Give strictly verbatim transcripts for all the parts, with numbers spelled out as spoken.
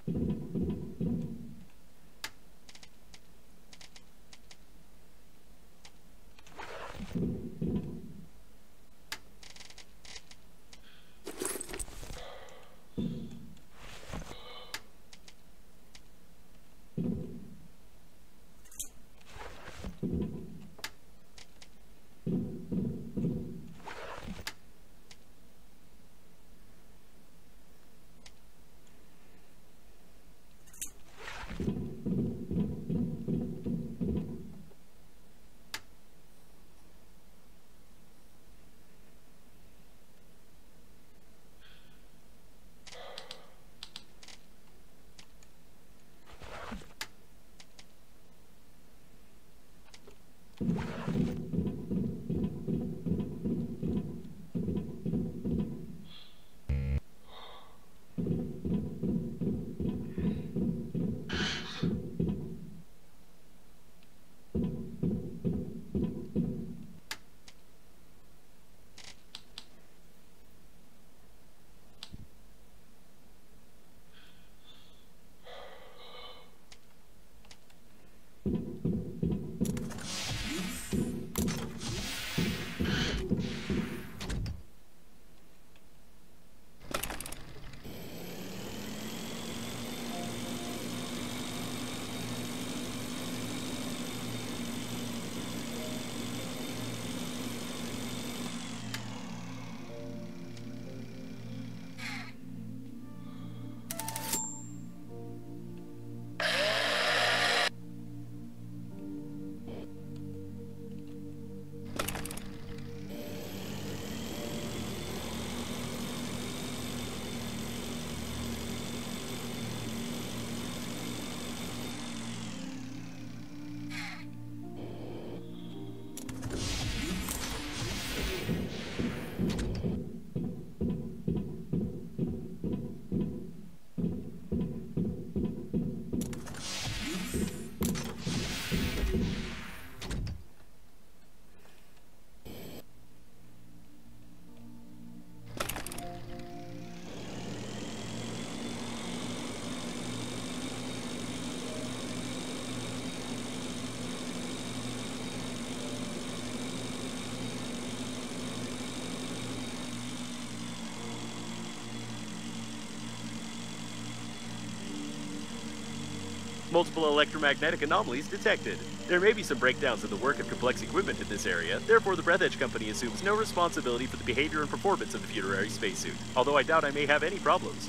Multiple electromagnetic anomalies detected. There may be some breakdowns in the work of complex equipment in this area, therefore the Breathedge Company assumes no responsibility for the behavior and performance of the funerary spacesuit, although I doubt I may have any problems.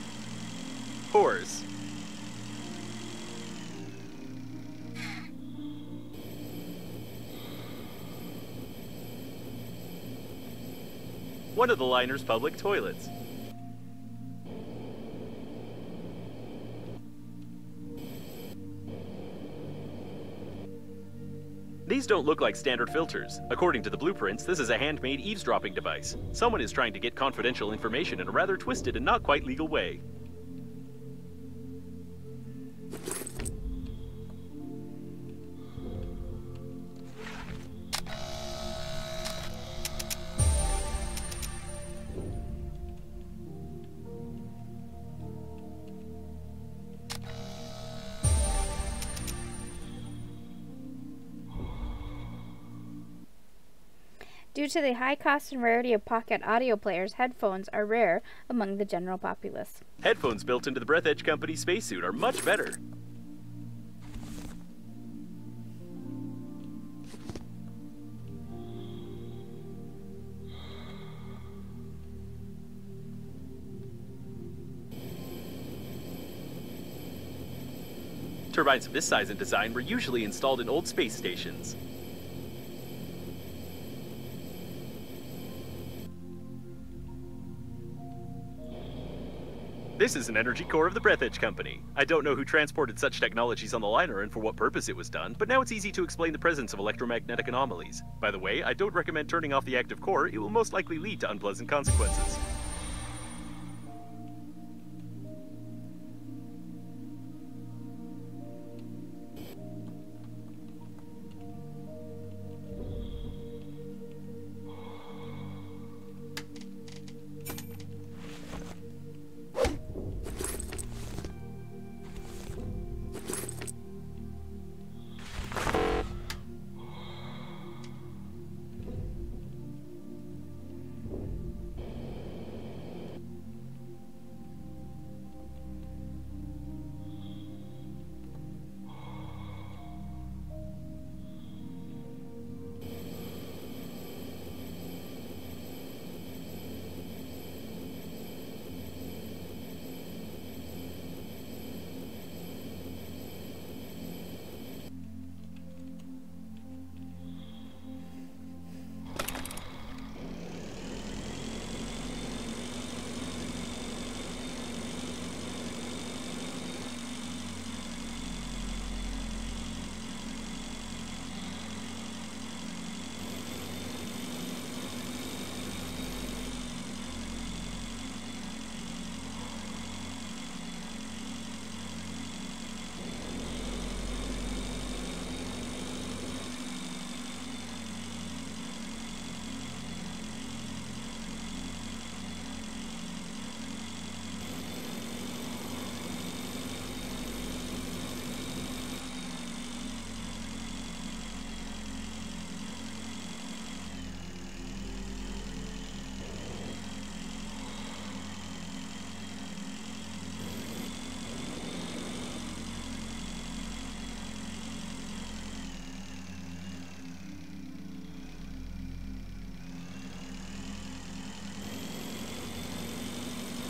Horse. One of the liner's public toilets. These don't look like standard filters. According to the blueprints, this is a handmade eavesdropping device. Someone is trying to get confidential information in a rather twisted and not quite legal way. Due to the high cost and rarity of pocket audio players, headphones are rare among the general populace. Headphones built into the Breathedge Company spacesuit are much better. Turbines of this size and design were usually installed in old space stations. This is an energy core of the Breathedge Company. I don't know who transported such technologies on the liner and for what purpose it was done, but now it's easy to explain the presence of electromagnetic anomalies. By the way, I don't recommend turning off the active core. It will most likely lead to unpleasant consequences.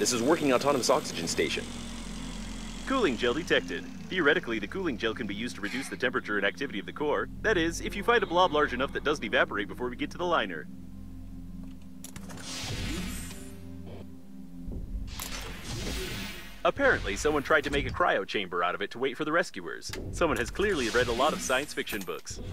This is working autonomous oxygen station. Cooling gel detected. Theoretically, the cooling gel can be used to reduce the temperature and activity of the core. That is, if you find a blob large enough that doesn't evaporate before we get to the liner. Apparently, someone tried to make a cryo chamber out of it to wait for the rescuers. Someone has clearly read a lot of science fiction books.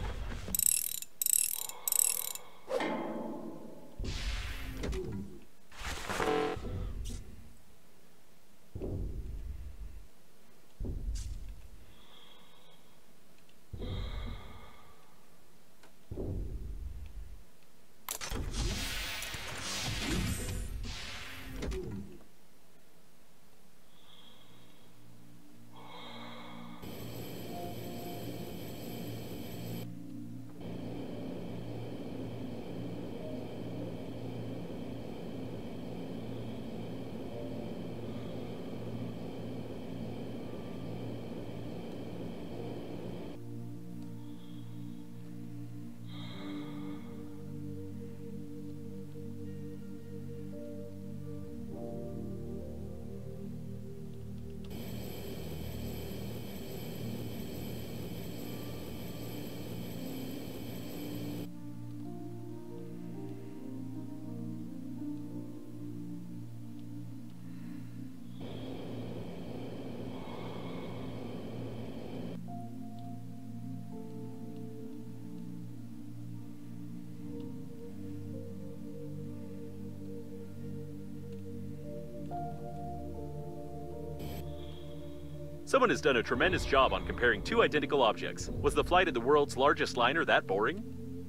Someone has done a tremendous job on comparing two identical objects. Was the flight of the world's largest liner that boring?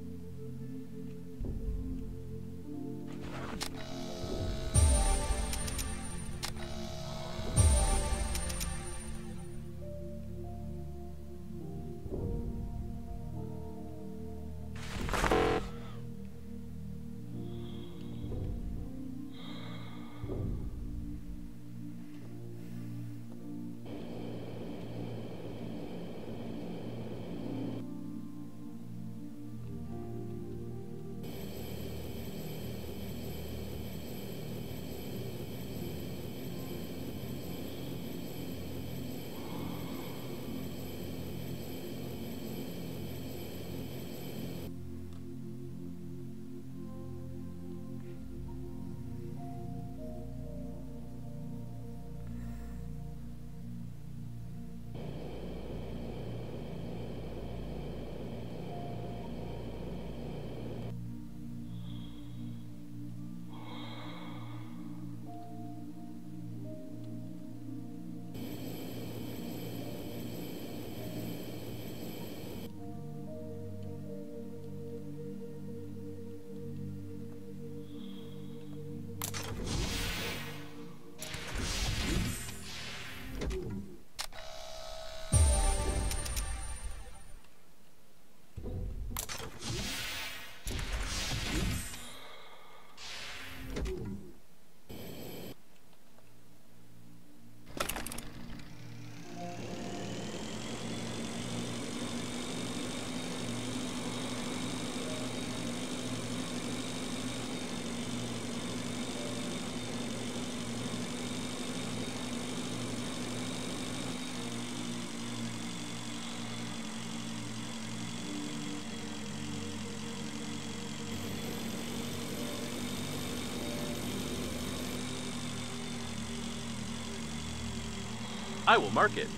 I will mark it.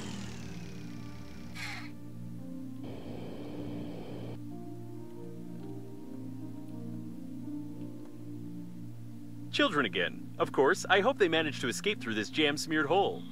Children again. Of course, I hope they manage to escape through this jam-smeared hole.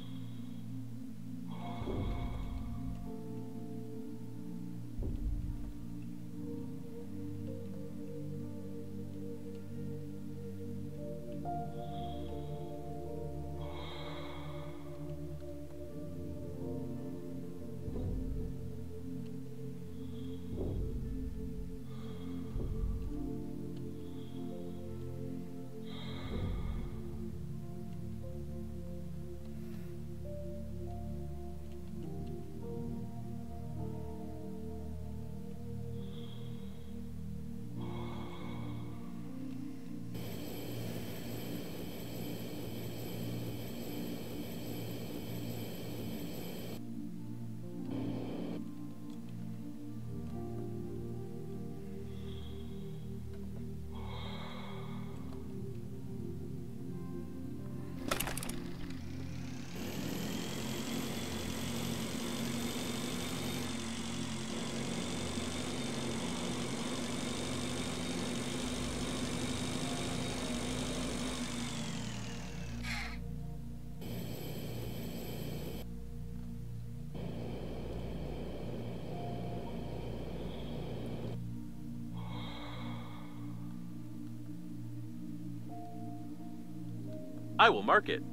I will mark it.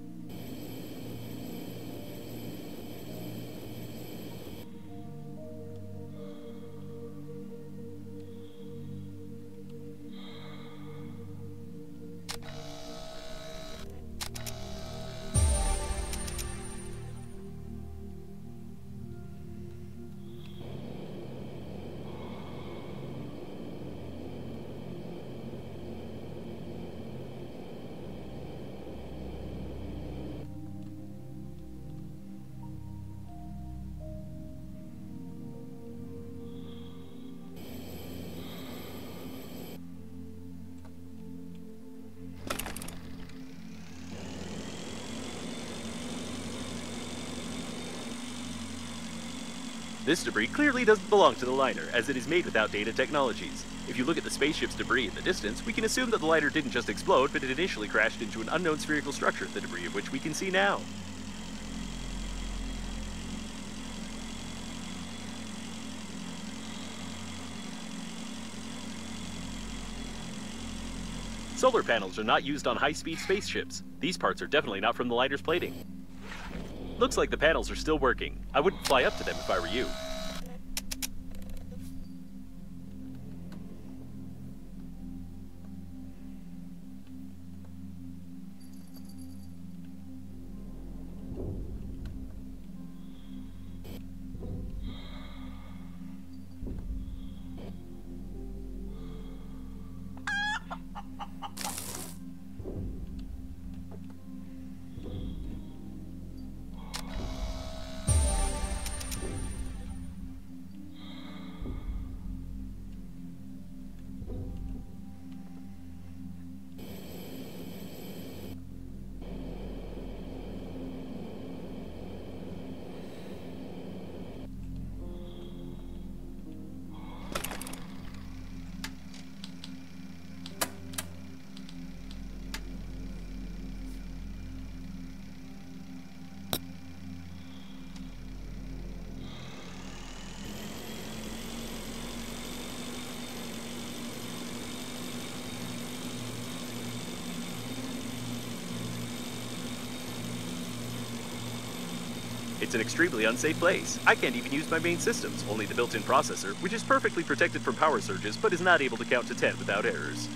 This debris clearly doesn't belong to the liner, as it is made without data technologies. If you look at the spaceship's debris in the distance, we can assume that the liner didn't just explode, but it initially crashed into an unknown spherical structure, the debris of which we can see now. Solar panels are not used on high-speed spaceships. These parts are definitely not from the liner's plating. Looks like the panels are still working. I wouldn't fly up to them if I were you. It's an extremely unsafe place. I can't even use my main systems, only the built-in processor, which is perfectly protected from power surges, but is not able to count to ten without errors.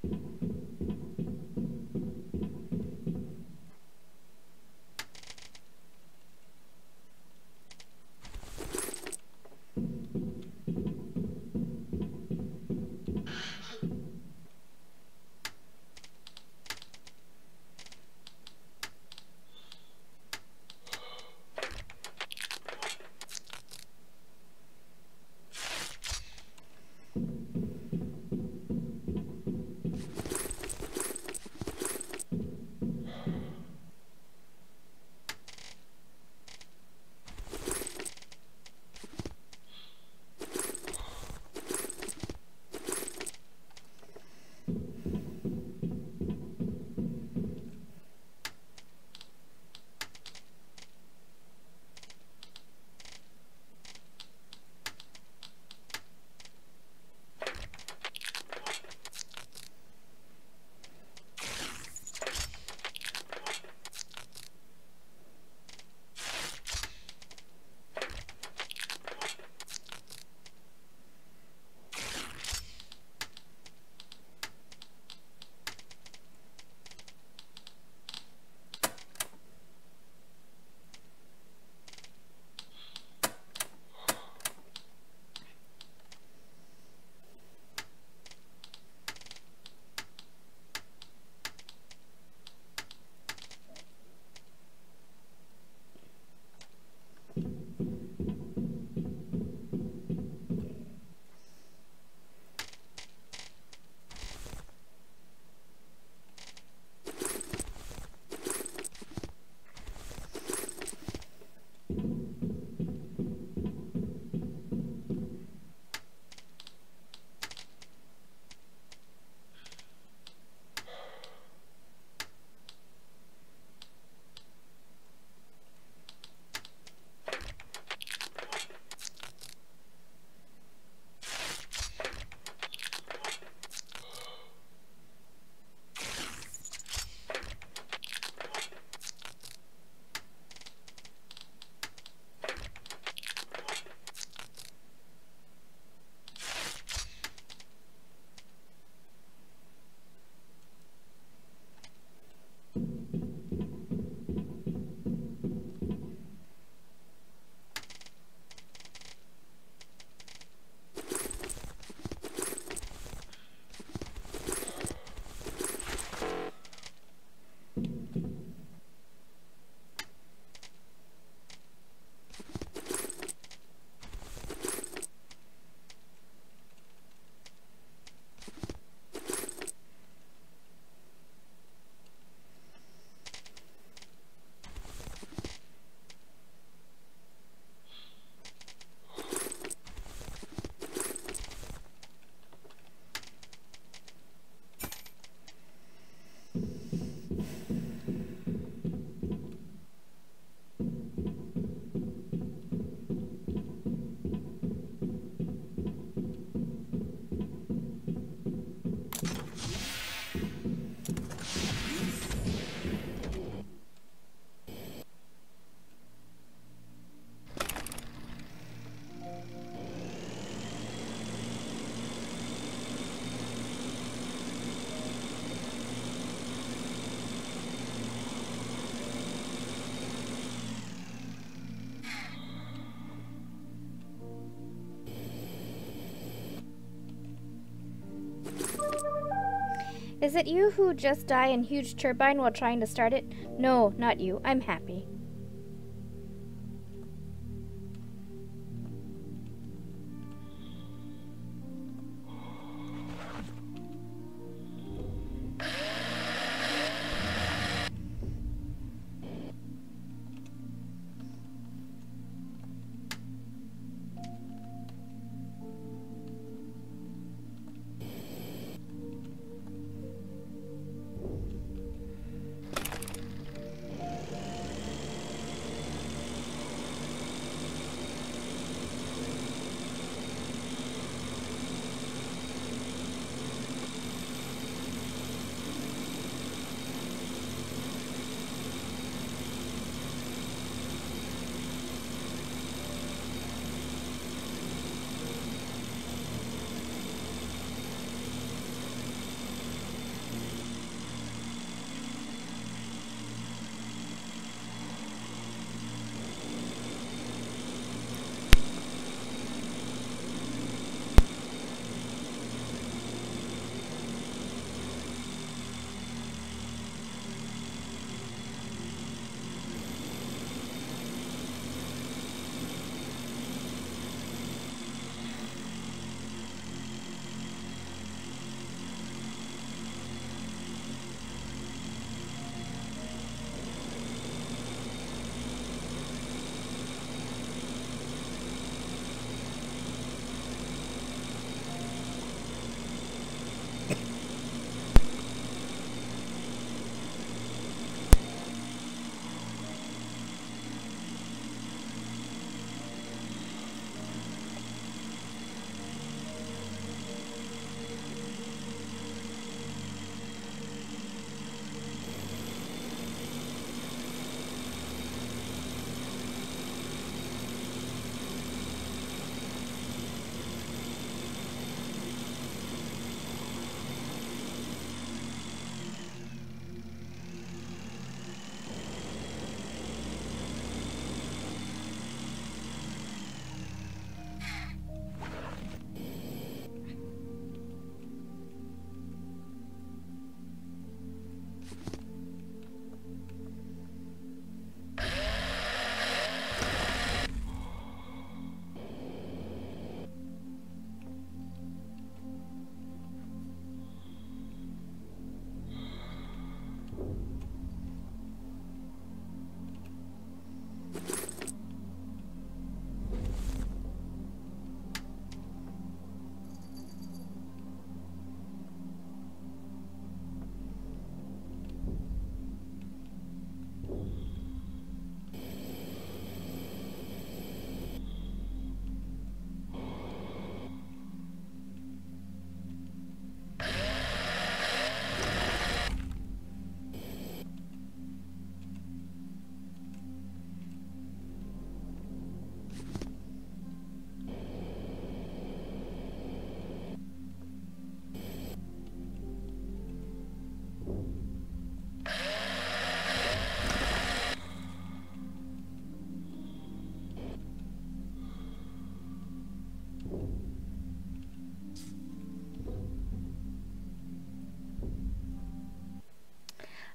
Is it you who just die in huge turbine while trying to start it? No, not you. I'm happy.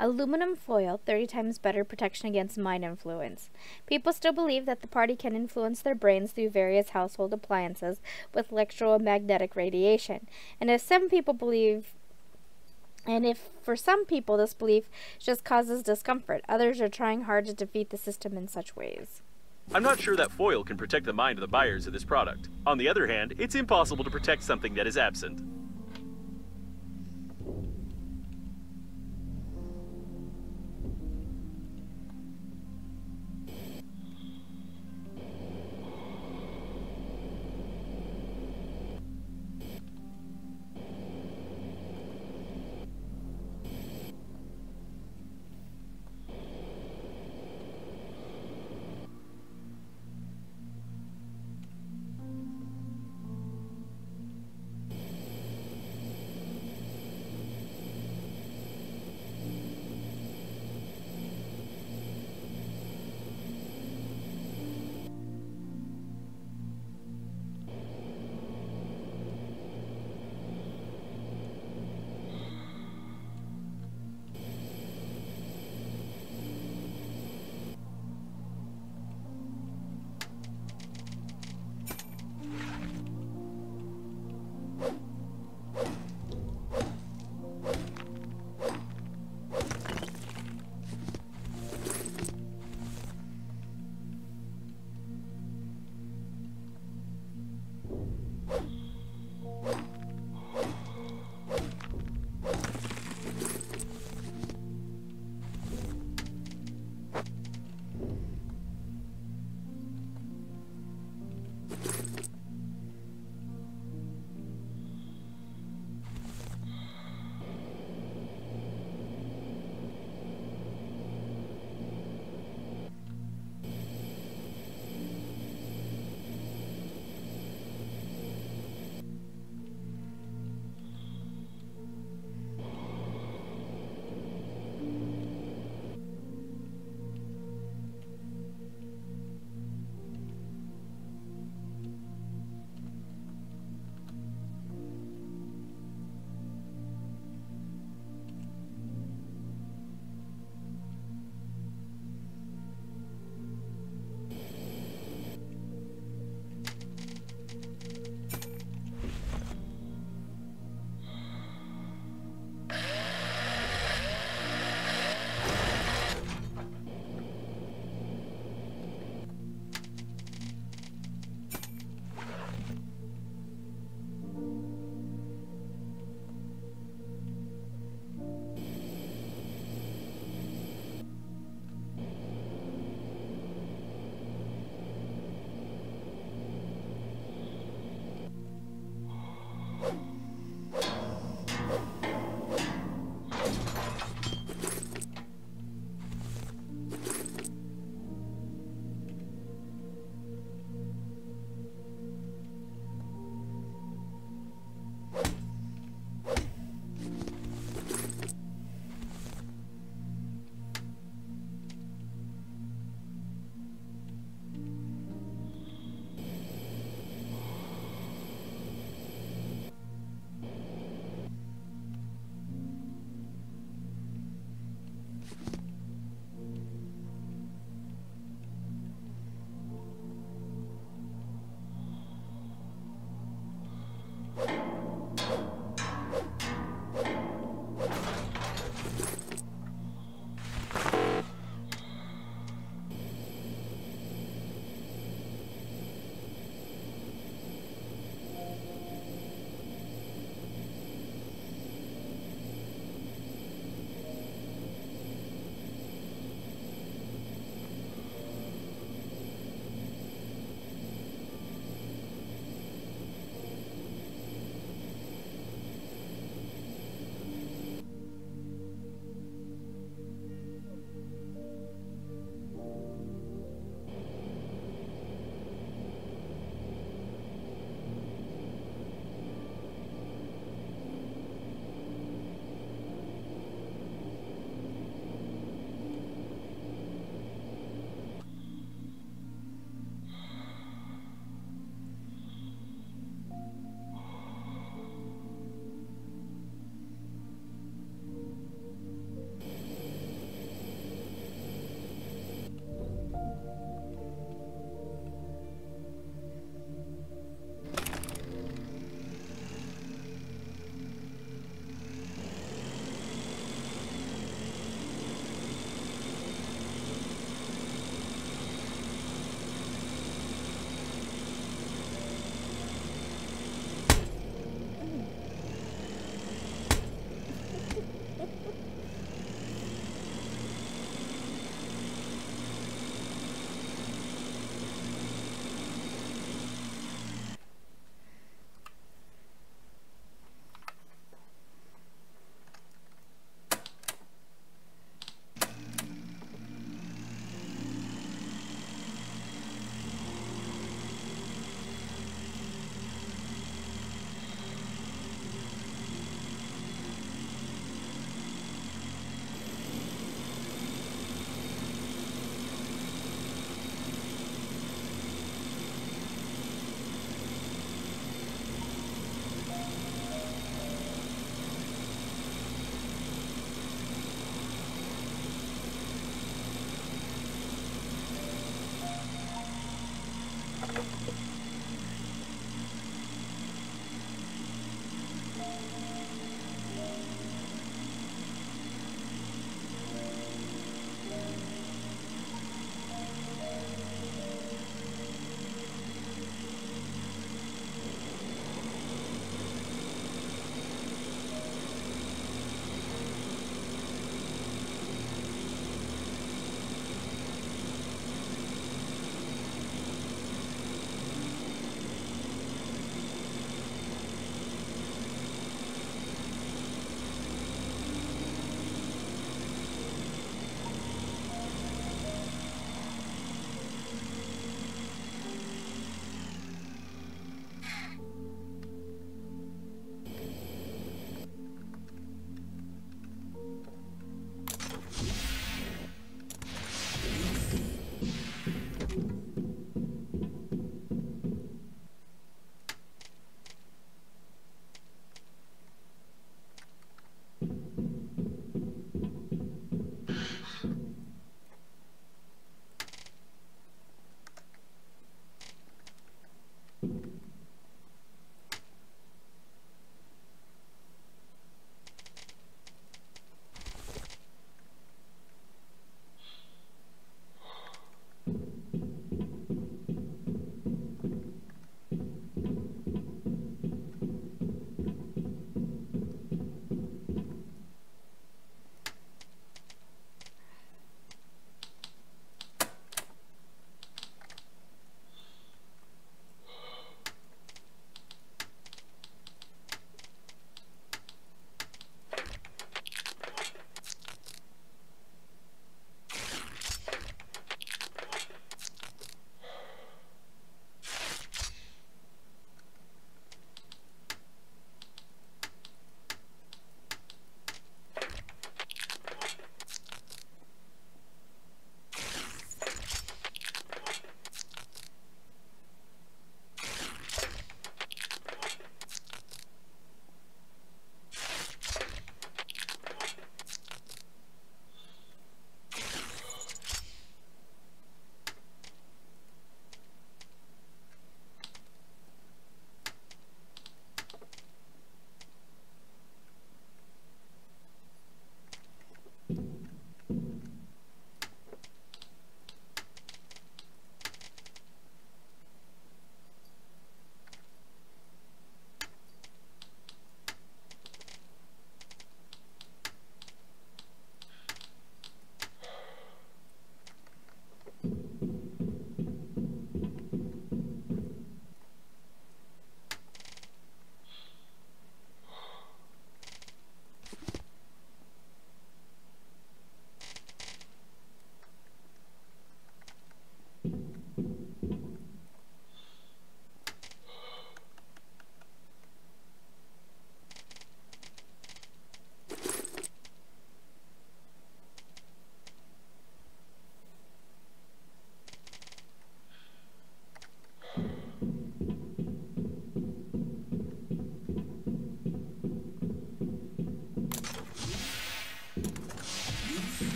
Aluminum foil, thirty times better protection against mind influence. People still believe that the party can influence their brains through various household appliances with electromagnetic radiation. And if some people believe And if for some people this belief just causes discomfort, others are trying hard to defeat the system in such ways. I'm not sure that foil can protect the mind of the buyers of this product. On the other hand, it's impossible to protect something that is absent.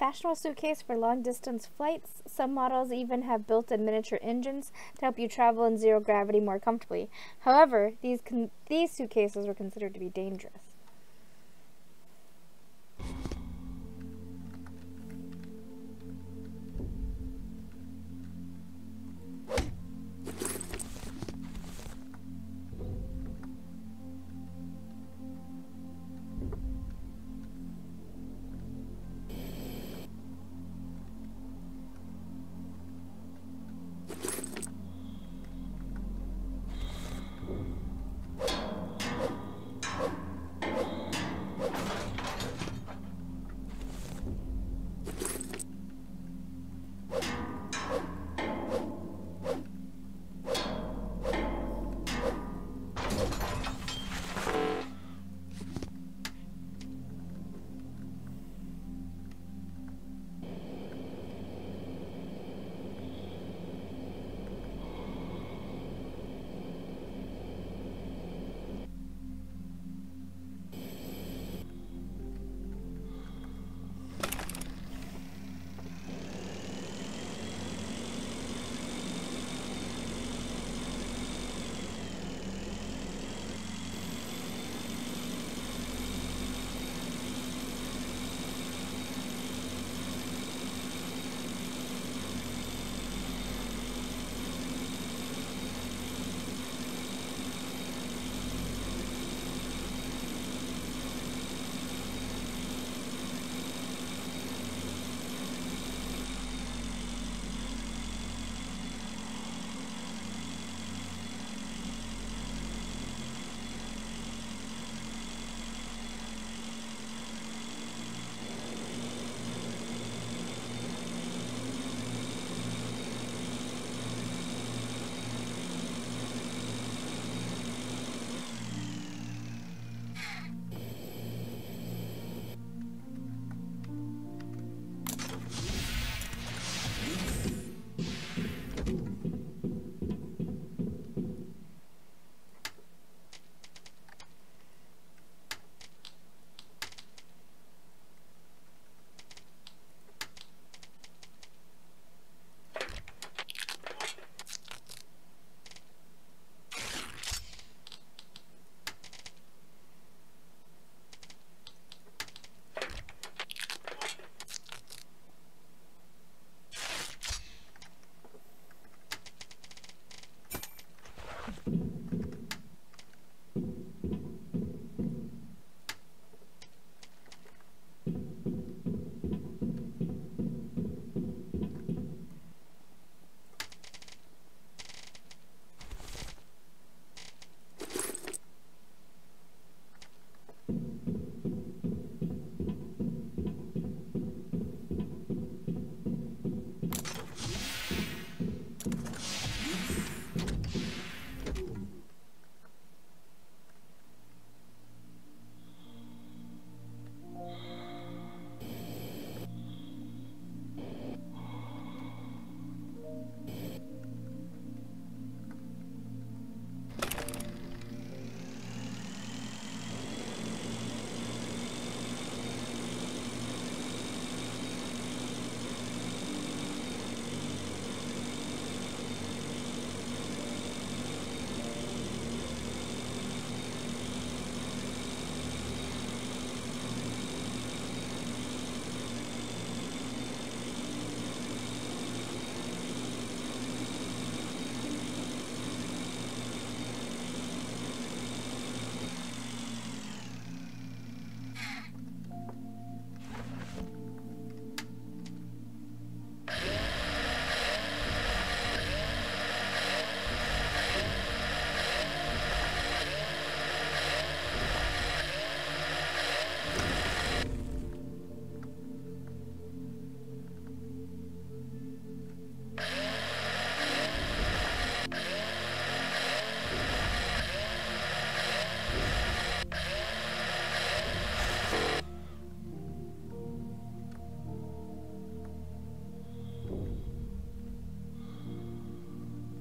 fashionable suitcase for long-distance flights. Some models even have built-in miniature engines to help you travel in zero gravity more comfortably. However, these con these suitcases were considered to be dangerous.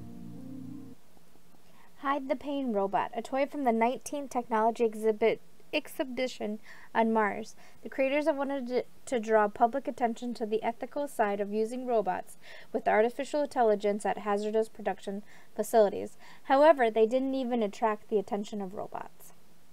Hide the Pain Robot, a toy from the nineteenth Technology Exhibit exhibition on Mars. The creators have wanted to, to draw public attention to the ethical side of using robots with artificial intelligence at hazardous production facilities. However, they didn't even attract the attention of robots.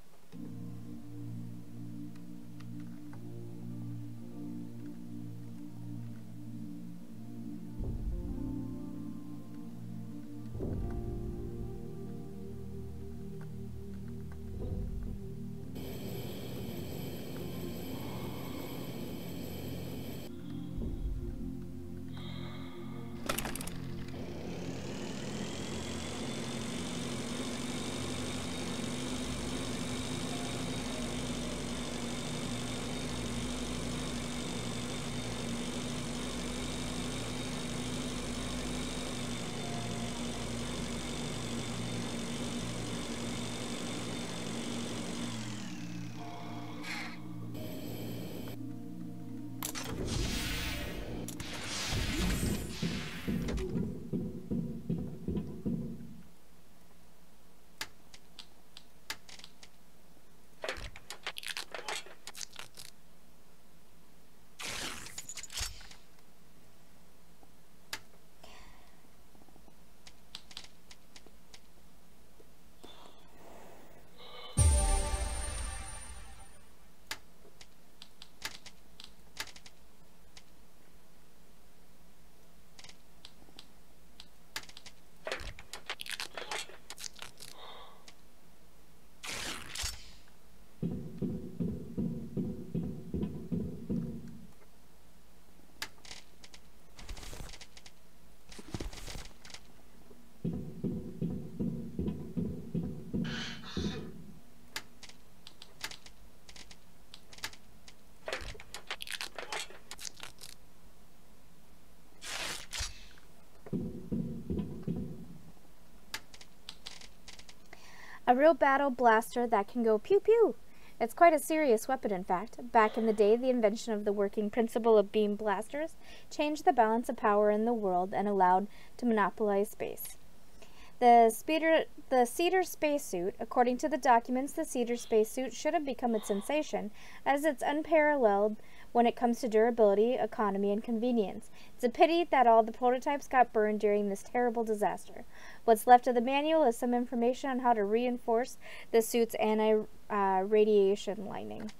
A real battle blaster that can go pew-pew. It's quite a serious weapon, in fact. Back in the day, the invention of the working principle of beam blasters changed the balance of power in the world and allowed to monopolize space. The, speeder, the Cedar spacesuit, according to the documents, the Cedar spacesuit should have become a sensation, as it's unparalleled when it comes to durability, economy, and convenience. It's a pity that all the prototypes got burned during this terrible disaster. What's left of the manual is some information on how to reinforce the suit's anti-radiation uh, lining.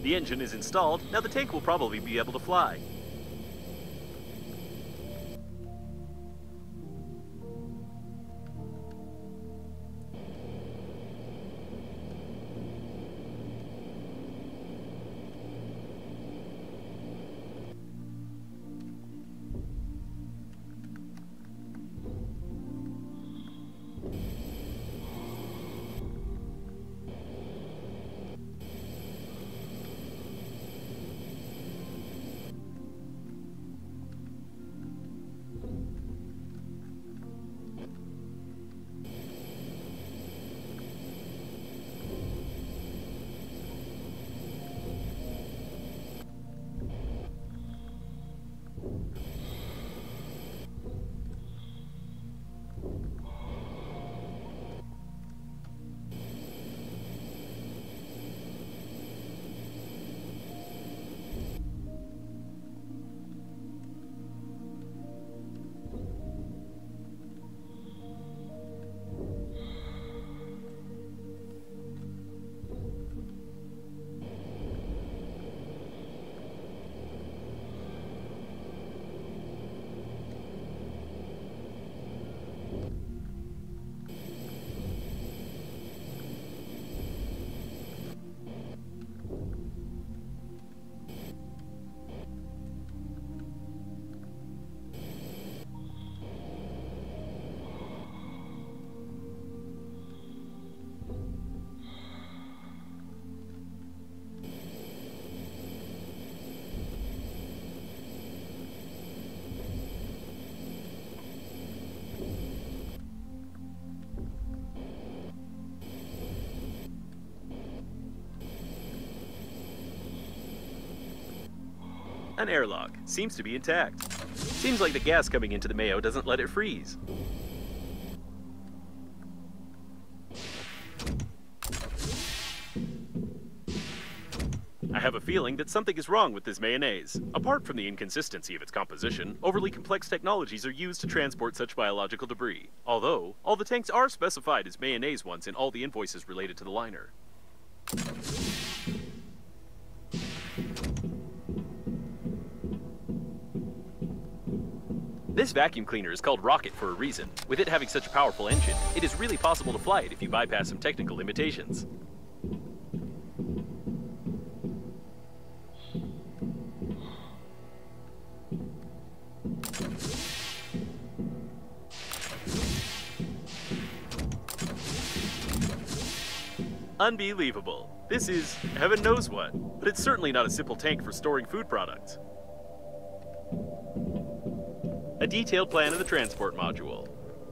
The engine is installed, now the tank will probably be able to fly. An airlock. Seems to be intact. Seems like the gas coming into the Mayo doesn't let it freeze. I have a feeling that something is wrong with this mayonnaise. Apart from the inconsistency of its composition, overly complex technologies are used to transport such biological debris. Although, all the tanks are specified as mayonnaise ones in all the invoices related to the liner. This vacuum cleaner is called Rocket for a reason. With it having such a powerful engine, it is really possible to fly it if you bypass some technical limitations. Unbelievable. This is heaven knows what, but it's certainly not a simple tank for storing food products. A detailed plan of the transport module.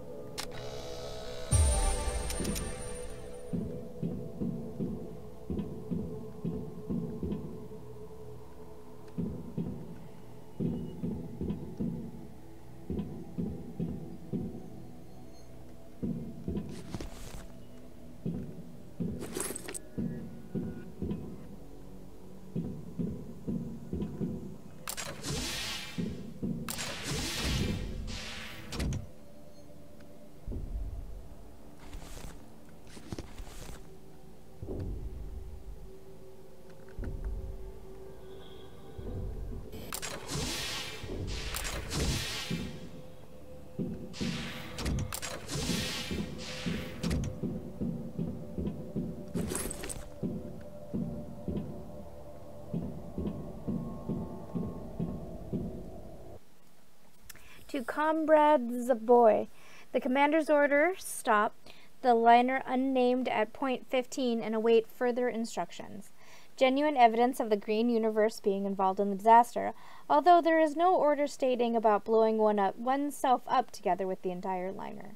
To Comrade Zaboy, the commander's order, stop the liner unnamed at point fifteen and await further instructions. Genuine evidence of the green universe being involved in the disaster, although there is no order stating about blowing one up, oneself up together with the entire liner.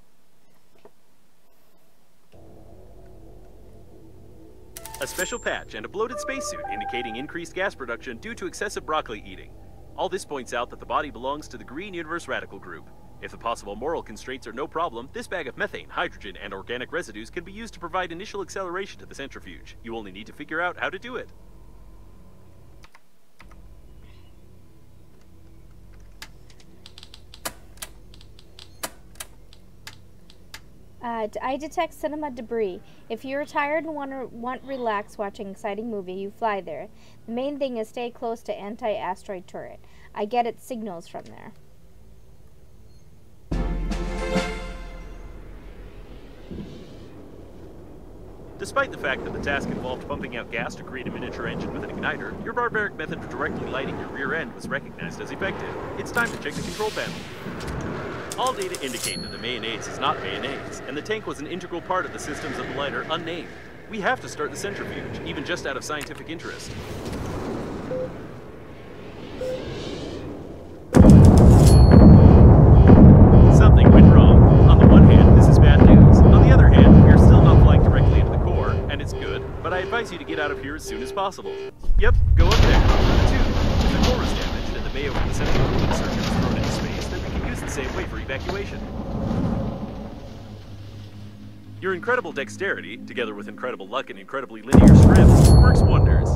A special patch and a bloated spacesuit indicating increased gas production due to excessive broccoli eating. All this points out that the body belongs to the Green Universe Radical Group. If the possible moral constraints are no problem, this bag of methane, hydrogen, and organic residues can be used to provide initial acceleration to the centrifuge. You only need to figure out how to do it. Uh, d- I detect cinema debris. If you're tired and want to want relax watching an exciting movie, you fly there. The main thing is stay close to anti-asteroid turret. I get its signals from there. Despite the fact that the task involved pumping out gas to create a miniature engine with an igniter, your barbaric method of directly lighting your rear end was recognized as effective. It's time to check the control panel. All data indicate that the mayonnaise is not mayonnaise, and the tank was an integral part of the systems of the lighter unnamed. We have to start the centrifuge, even just out of scientific interest. Something went wrong. On the one hand, this is bad news. On the other hand, we're still not flying directly into the core, and it's good, but I advise you to get out of here as soon as possible. Yep, go up there, through the tube. If the core is damaged and the mayo from the central cooling circuit is thrown into space, then we can use the same way for evacuation. Your incredible dexterity, together with incredible luck and incredibly linear scripts, works wonders.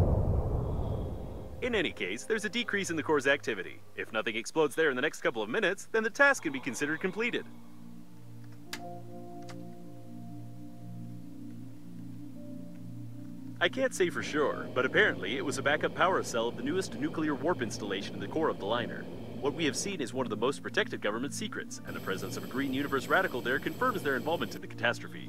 In any case, there's a decrease in the core's activity. If nothing explodes there in the next couple of minutes, then the task can be considered completed. I can't say for sure, but apparently it was a backup power cell of the newest nuclear warp installation in the core of the liner. What we have seen is one of the most protected government secrets, and the presence of a green universe radical there confirms their involvement in the catastrophe.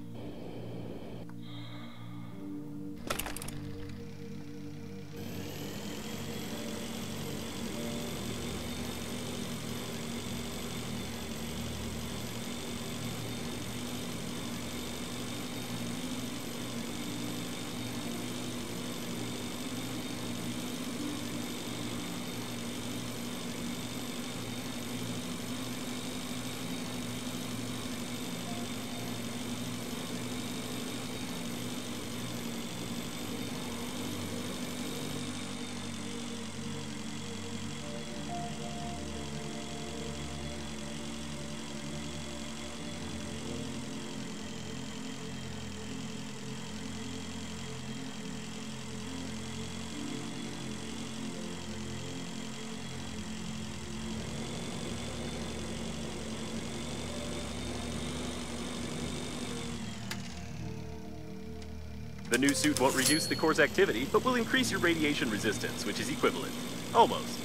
The new suit won't reduce the core's activity, but will increase your radiation resistance, which is equivalent. Almost.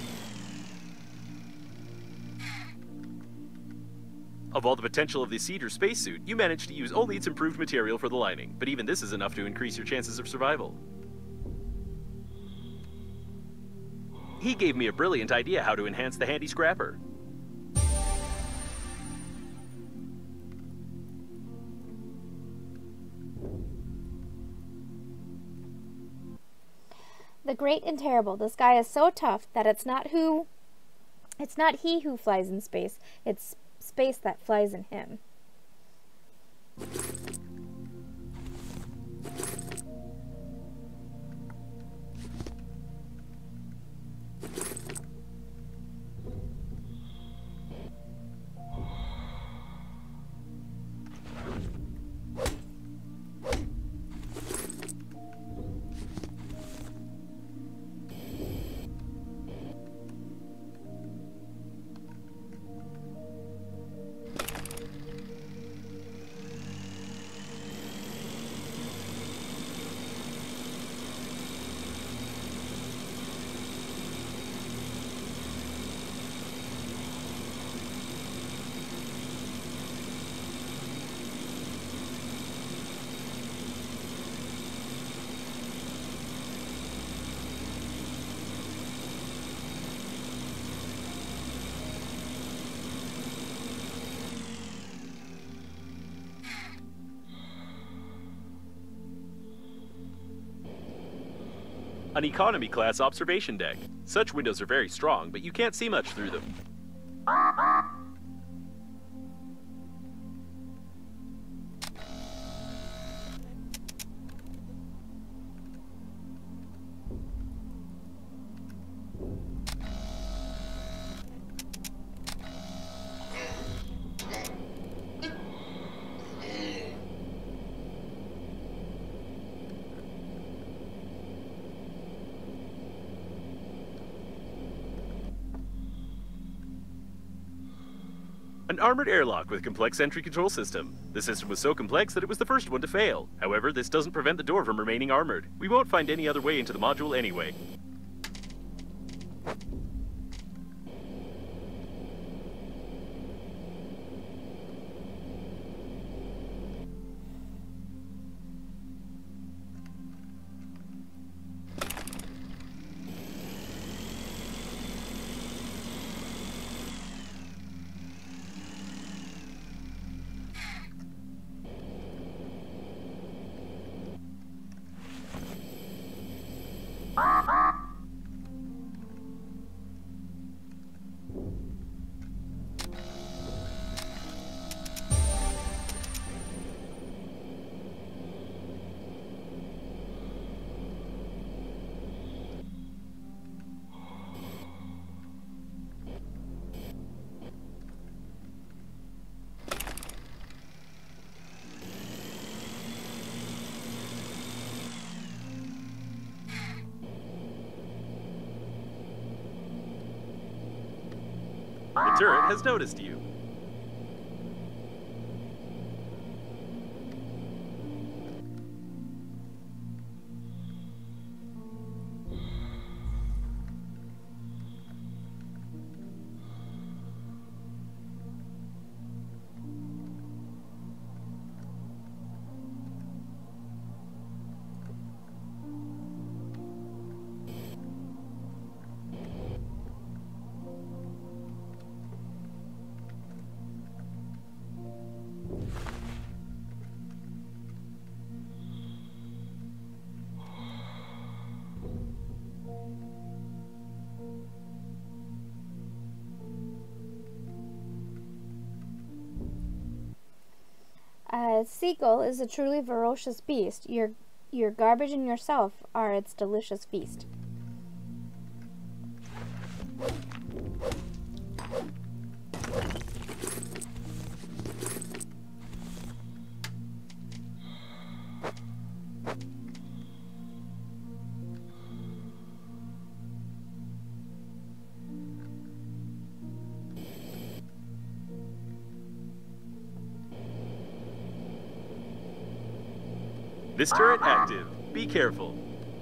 Of all the potential of the Cedar spacesuit, you managed to use only its improved material for the lining, but even this is enough to increase your chances of survival. He gave me a brilliant idea how to enhance the handy scrapper. The great and terrible. This guy is so tough that it's not who, it's not he who flies in space. It's space that flies in him. An economy-class observation deck. Such windows are very strong, but you can't see much through them. An armored airlock with complex entry control system. The system was so complex that it was the first one to fail. However, this doesn't prevent the door from remaining armored. We won't find any other way into the module anyway. The turret has noticed you. A seagull is a truly ferocious beast. Your, your garbage and yourself are its delicious feast. This turret active. Be careful.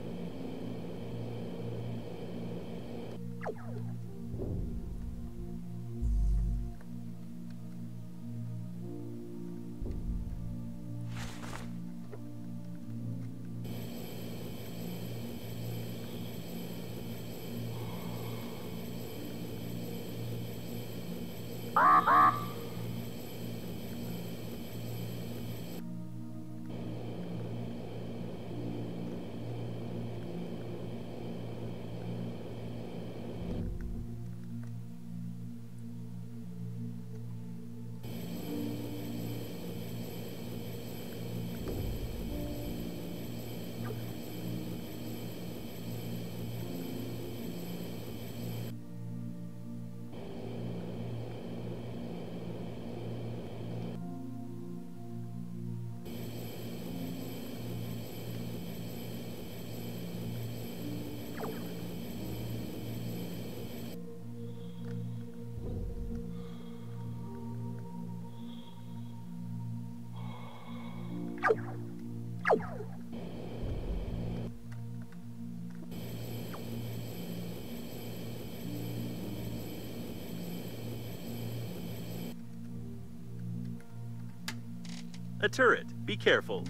A turret. Be careful.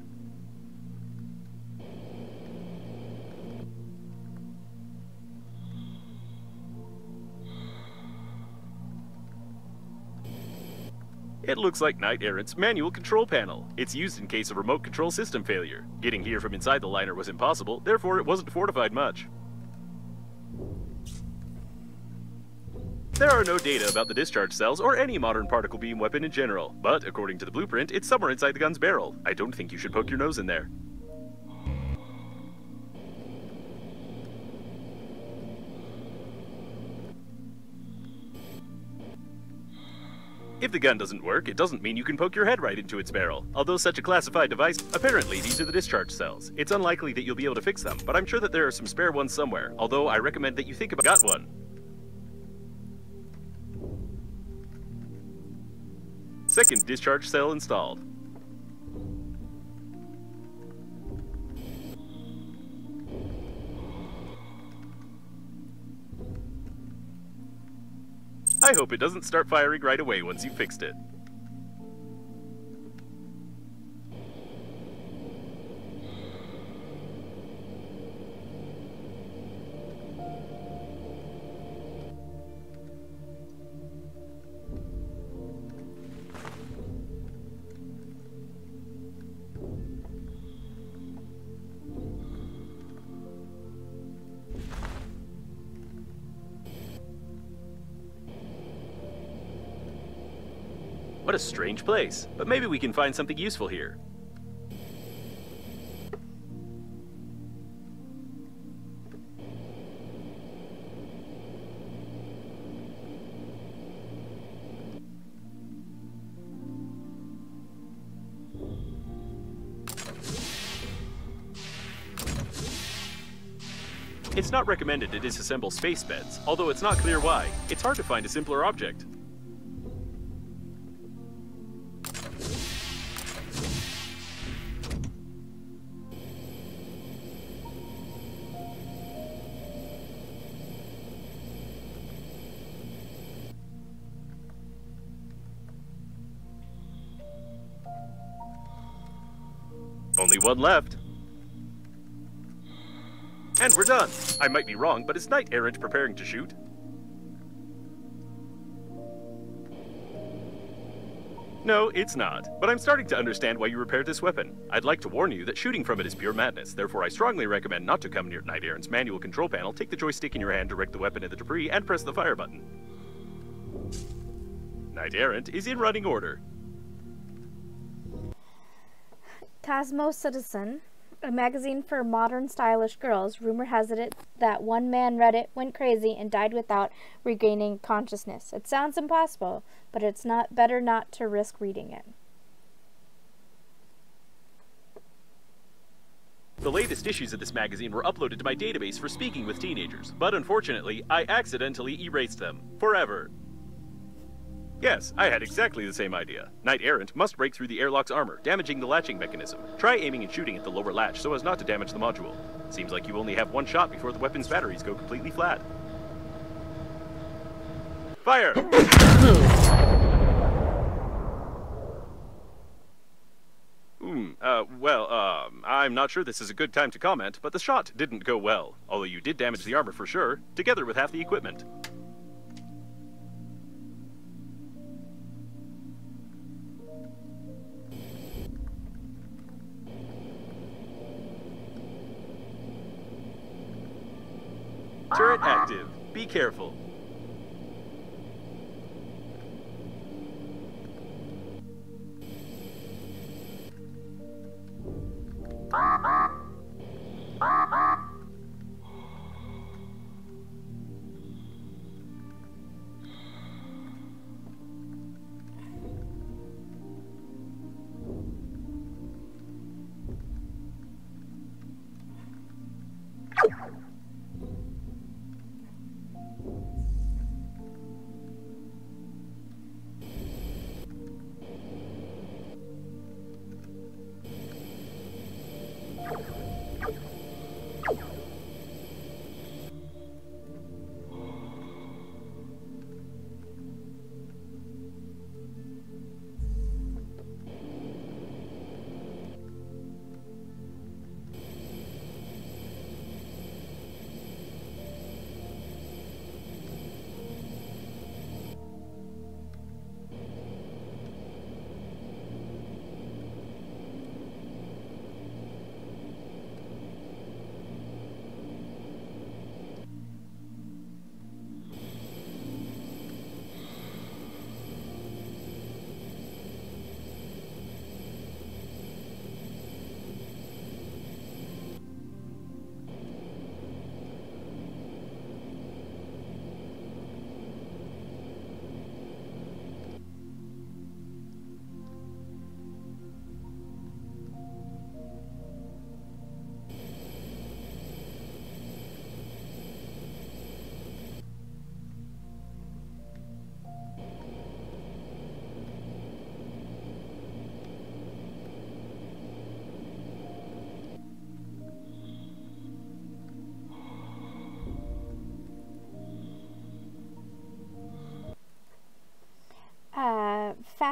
It looks like Knight Errant's manual control panel. It's used in case of remote control system failure. Getting here from inside the liner was impossible, therefore it wasn't fortified much. There are no data about the discharge cells or any modern particle beam weapon in general, but according to the blueprint, it's somewhere inside the gun's barrel. I don't think you should poke your nose in there. If the gun doesn't work, it doesn't mean you can poke your head right into its barrel. Although such a classified device, apparently these are the discharge cells. It's unlikely that you'll be able to fix them, but I'm sure that there are some spare ones somewhere, although I recommend that you think about got one. Second discharge cell installed. I hope it doesn't start firing right away once you've fixed it. What a strange place, but maybe we can find something useful here. It's not recommended to disassemble space beds, although it's not clear why. It's hard to find a simpler object. Only one left. And we're done. I might be wrong, but is Knight Errant preparing to shoot? No, it's not. But I'm starting to understand why you repaired this weapon. I'd like to warn you that shooting from it is pure madness. Therefore, I strongly recommend not to come near Knight Errant's manual control panel, take the joystick in your hand, direct the weapon at the debris, and press the fire button. Knight Errant is in running order. Cosmo Citizen, a magazine for modern stylish girls. Rumor has it that one man read it, went crazy, and died without regaining consciousness. It sounds impossible, but it's not better not to risk reading it. The latest issues of this magazine were uploaded to my database for speaking with teenagers, but unfortunately, I accidentally erased them. Forever. Yes, I had exactly the same idea. Knight Errant must break through the airlock's armor, damaging the latching mechanism. Try aiming and shooting at the lower latch so as not to damage the module. Seems like you only have one shot before the weapon's batteries go completely flat. Fire! Hmm, uh, well, um, I'm not sure this is a good time to comment, but the shot didn't go well. Although you did damage the armor for sure, together with half the equipment. Turret active. Be careful.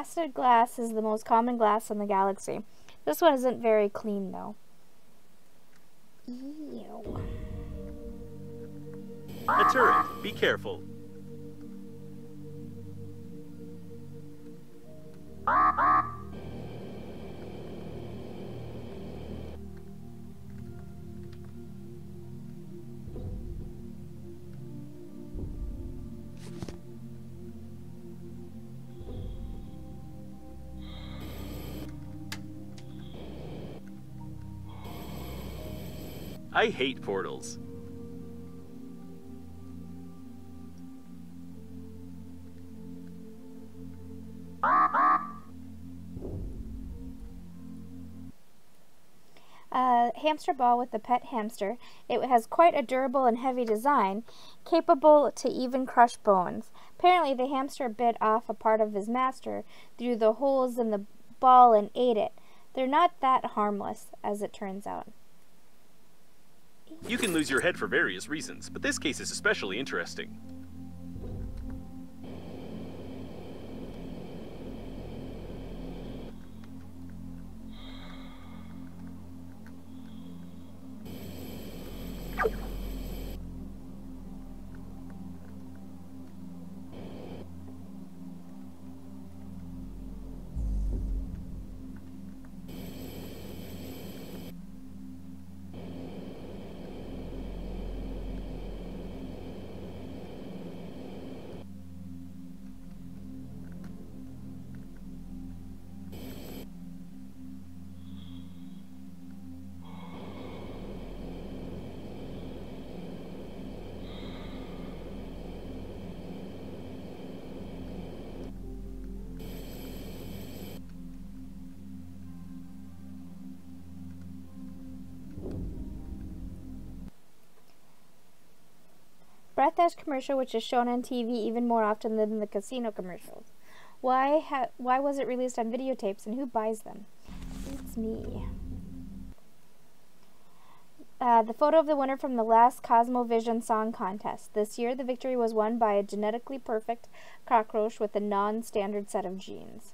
frosted glass is the most common glass in the galaxy. This one isn't very clean, though. Ew. A turret. Be careful. I hate portals. A hamster ball with a pet hamster. It has quite a durable and heavy design, capable to even crush bones. Apparently, the hamster bit off a part of his master through the holes in the ball and ate it. They're not that harmless, as it turns out. You can lose your head for various reasons, but this case is especially interesting. Breathedge commercial, which is shown on T V even more often than the casino commercials. Why ha why was it released on videotapes, and who buys them? It's me. Uh, the photo of the winner from the last Cosmovision Song Contest. This year, the victory was won by a genetically perfect cockroach with a non-standard set of genes.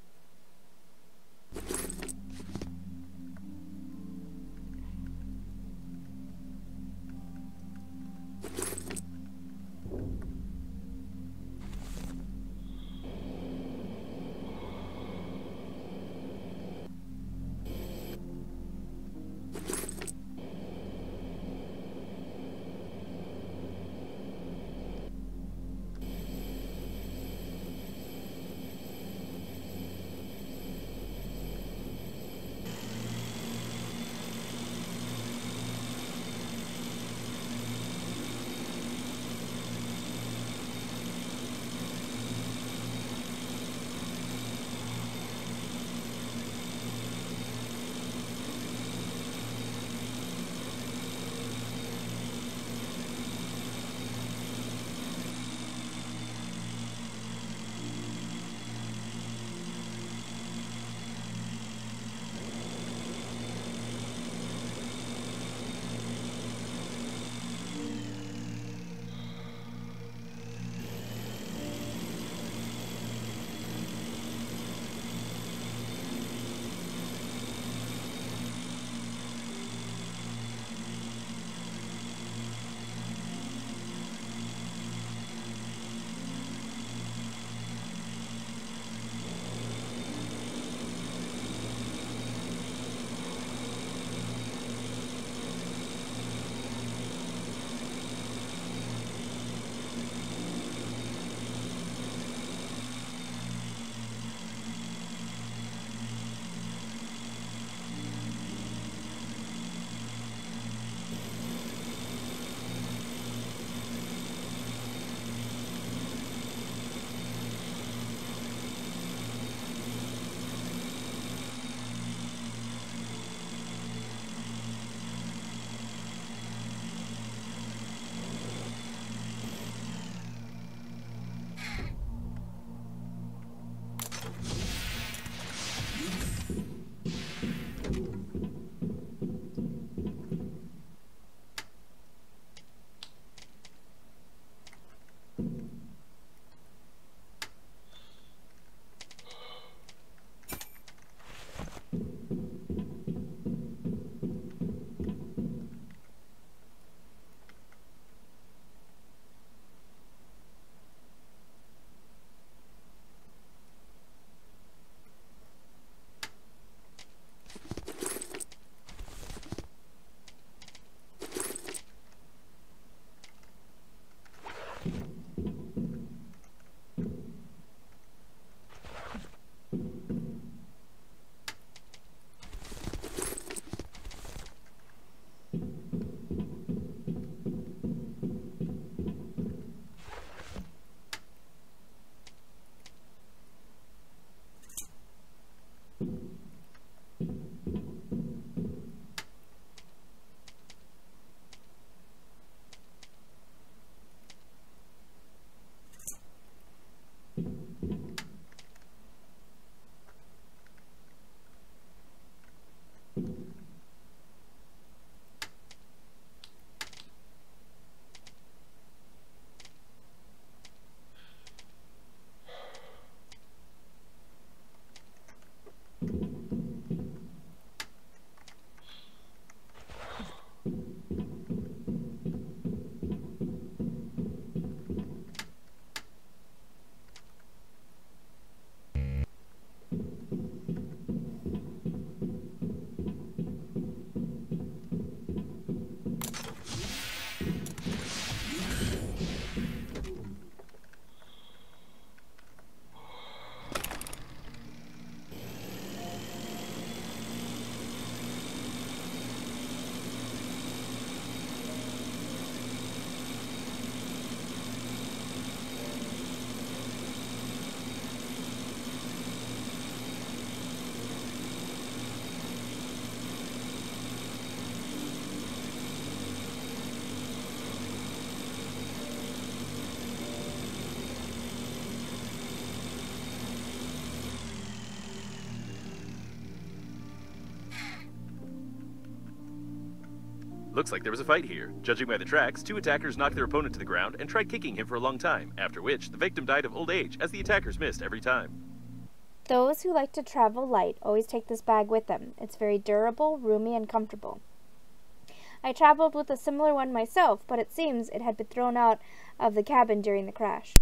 Looks like there was a fight here. Judging by the tracks, two attackers knocked their opponent to the ground and tried kicking him for a long time, after which the victim died of old age as the attackers missed every time. Those who like to travel light always take this bag with them. It's very durable, roomy, and comfortable. I traveled with a similar one myself, but it seems it had been thrown out of the cabin during the crash.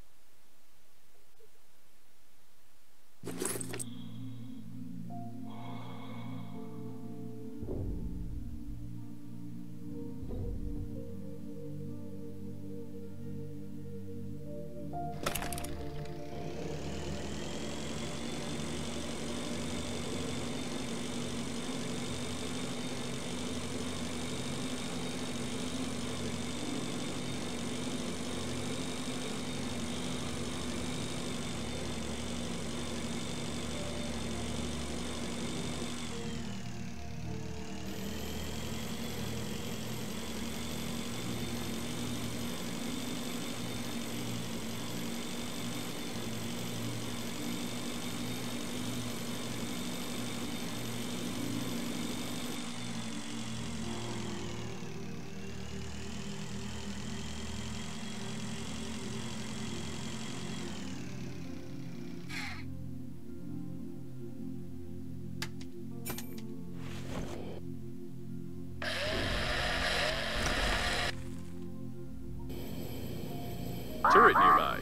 Turret nearby.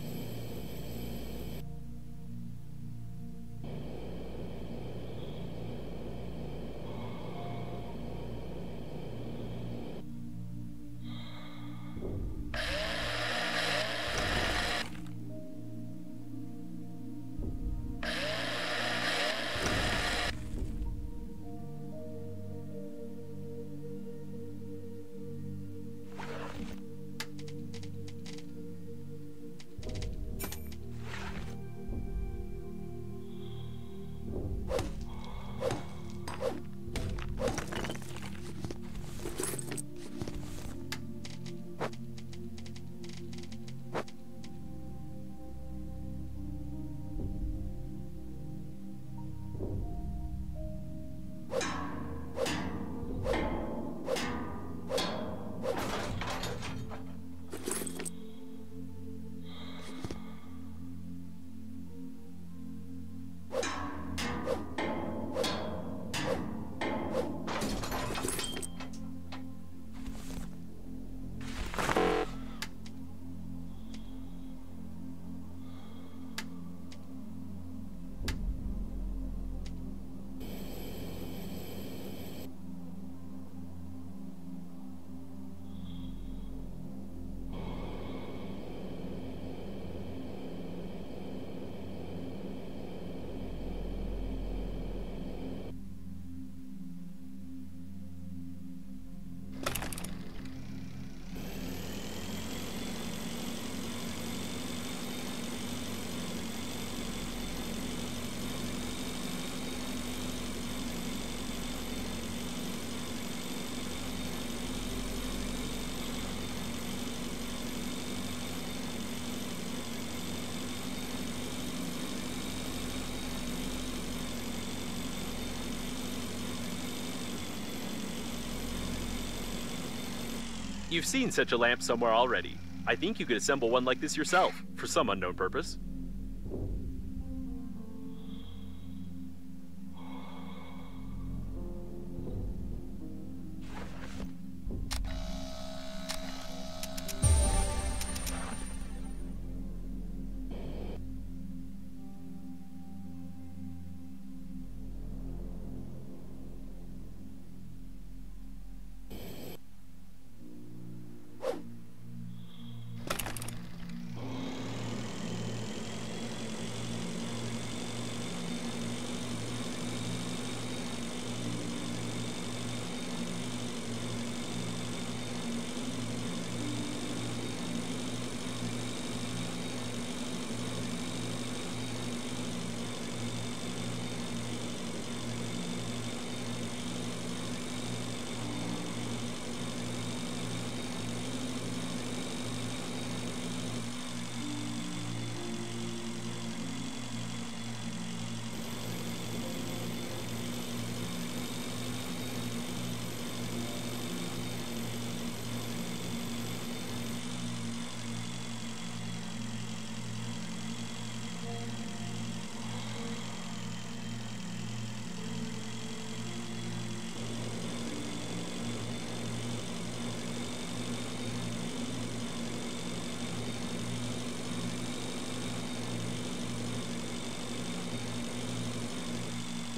You've seen such a lamp somewhere already. I think you could assemble one like this yourself, for some unknown purpose.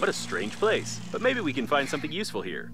What a strange place. But maybe we can find something useful here.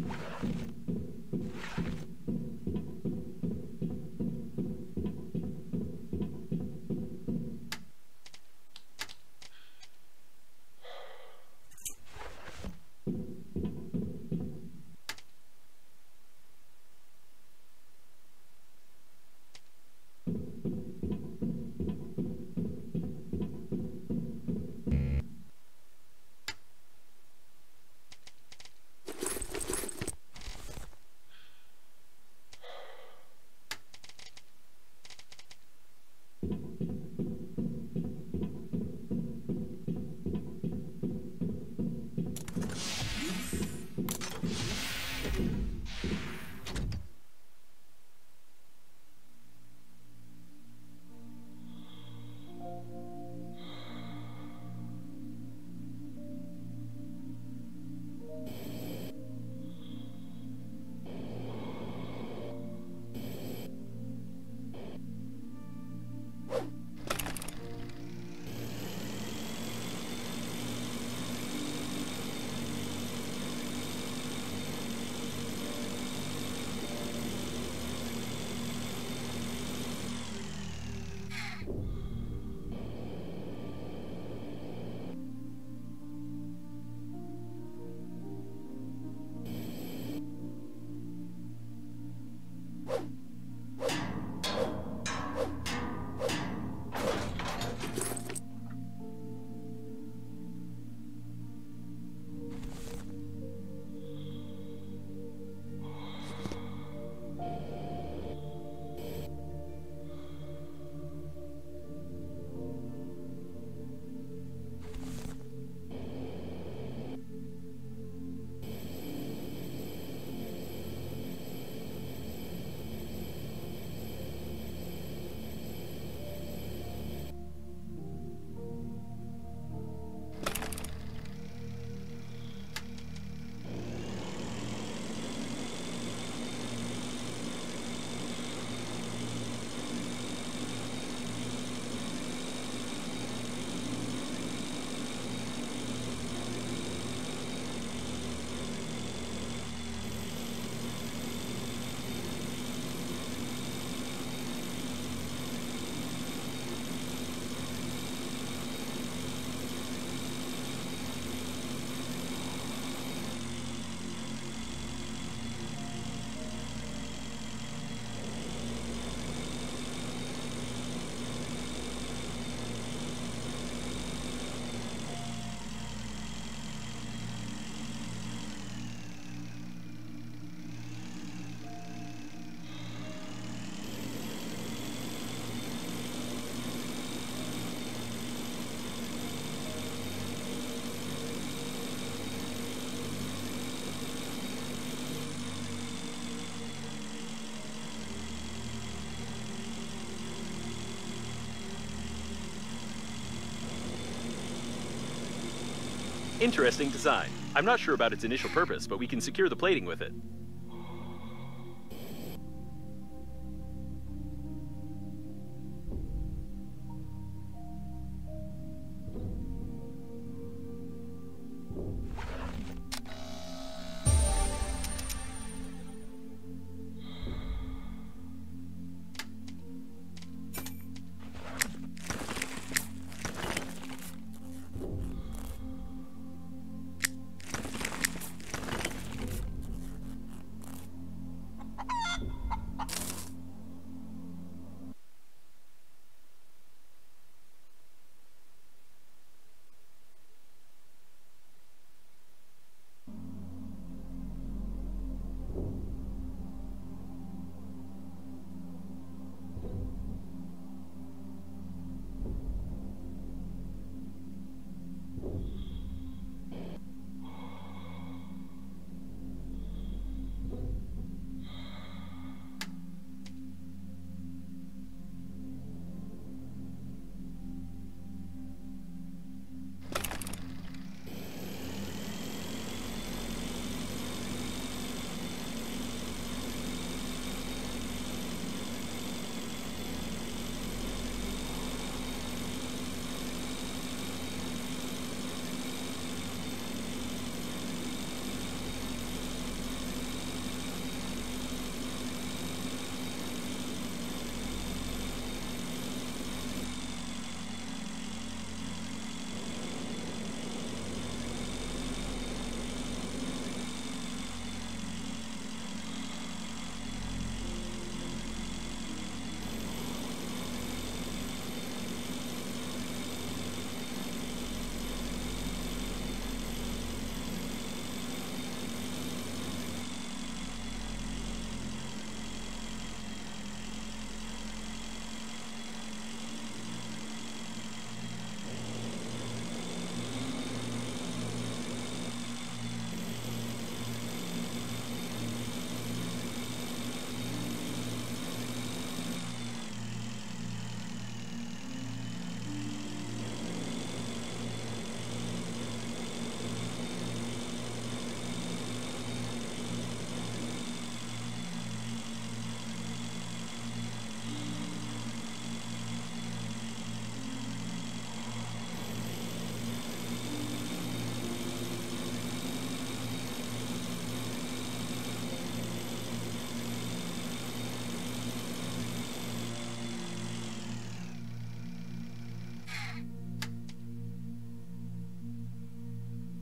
Interesting design. I'm not sure about its initial purpose, but we can secure the plating with it.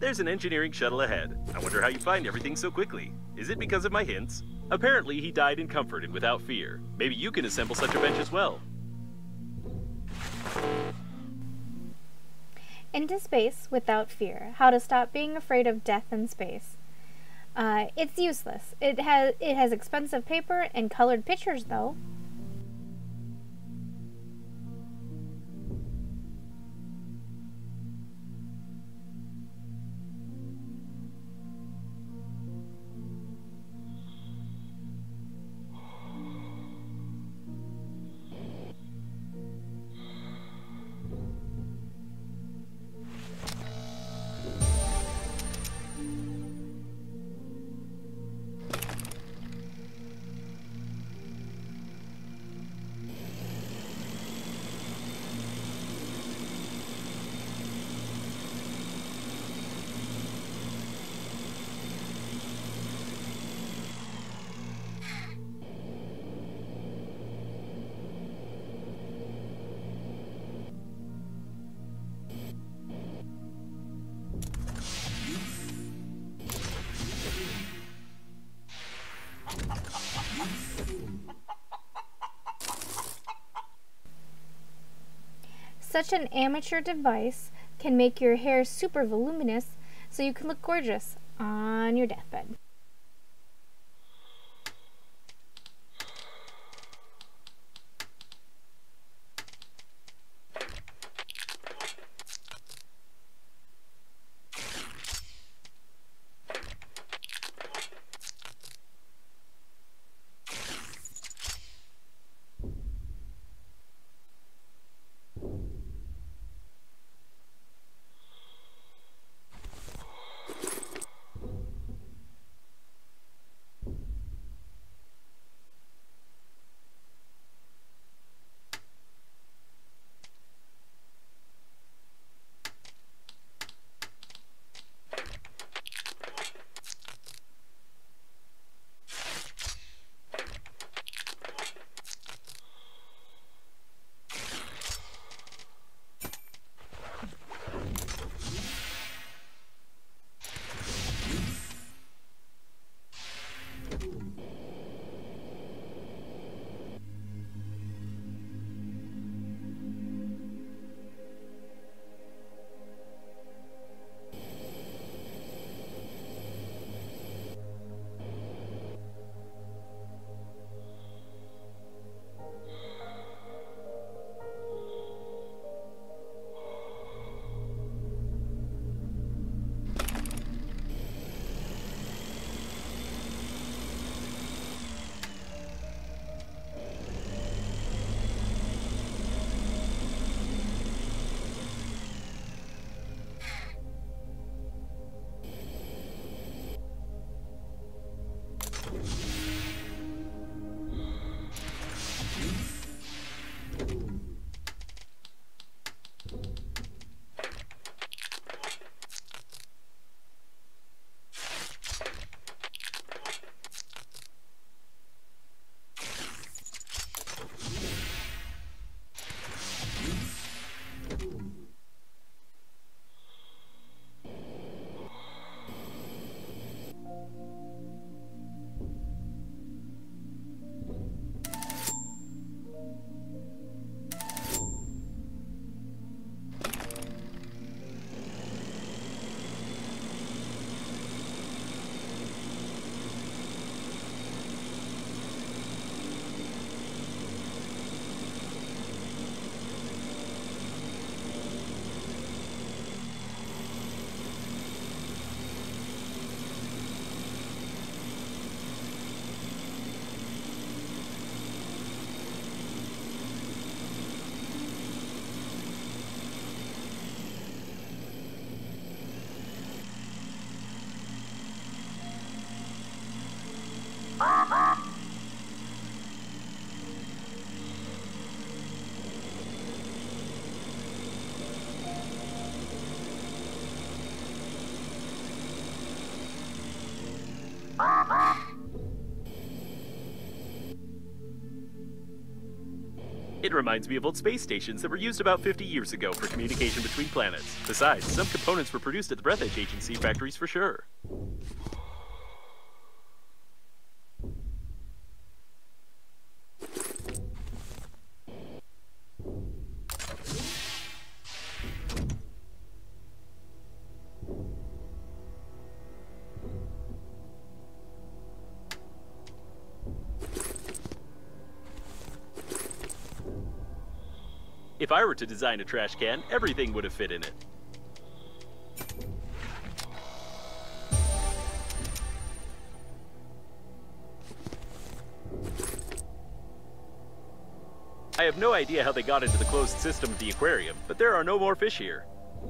There's an engineering shuttle ahead. I wonder how you find everything so quickly. Is it because of my hints? Apparently, he died in comfort and without fear. Maybe you can assemble such a bench as well. Into space without fear. How to stop being afraid of death in space. Uh, it's useless. It has it has expensive paper and colored pictures, though. Such an amateur device can make your hair super voluminous so you can look gorgeous on your deathbed. It reminds me of old space stations that were used about fifty years ago for communication between planets. Besides, some components were produced at the Breathedge Agency factories for sure. If I were to design a trash can, everything would have fit in it. I have no idea how they got into the closed system of the aquarium, but there are no more fish here.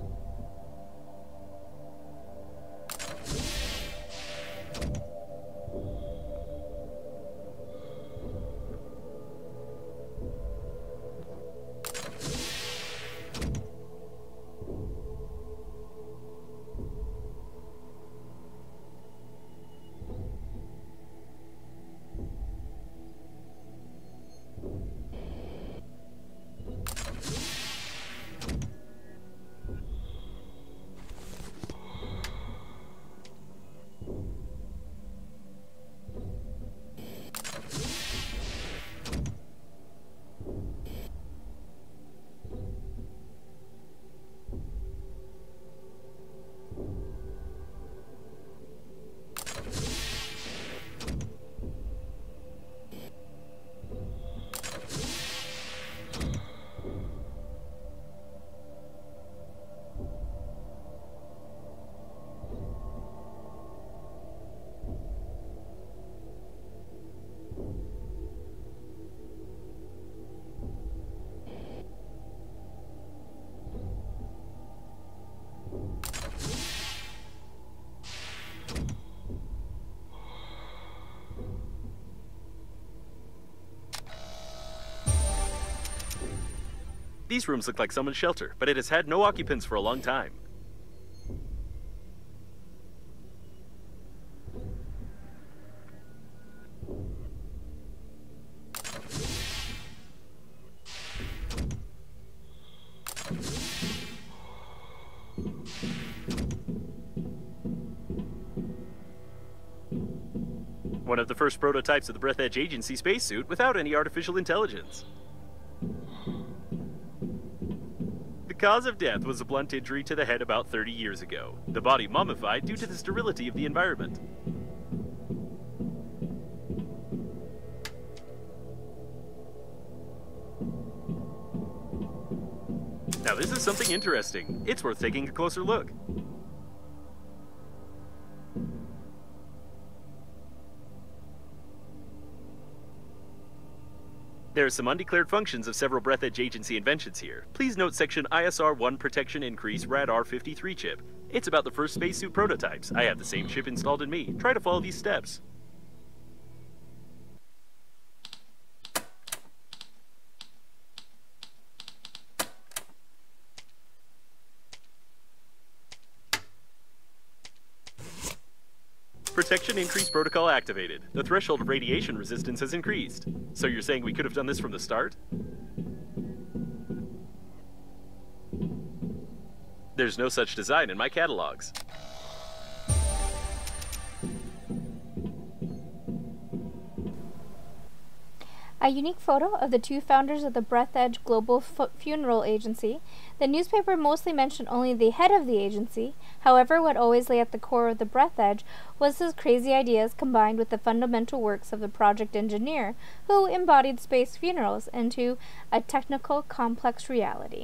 These rooms look like someone's shelter, but it has had no occupants for a long time. One of the first prototypes of the Breathedge Agency spacesuit without any artificial intelligence. The cause of death was a blunt injury to the head about thirty years ago. The body mummified due to the sterility of the environment. Now this is something interesting. It's worth taking a closer look. There are some undeclared functions of several Breathedge Agency inventions here. Please note section I S R one Protection Increase Radar fifty-three chip. It's about the first spacesuit prototypes. I have the same chip installed in me. Try to follow these steps. Protection increase protocol activated. The threshold of radiation resistance has increased. So you're saying we could have done this from the start? There's no such design in my catalogs. A unique photo of the two founders of the Breathedge Global Fu- Funeral Agency. The newspaper mostly mentioned only the head of the agency. However, what always lay at the core of the Breathedge was his crazy ideas combined with the fundamental works of the project engineer, who embodied space funerals into a technical, complex reality.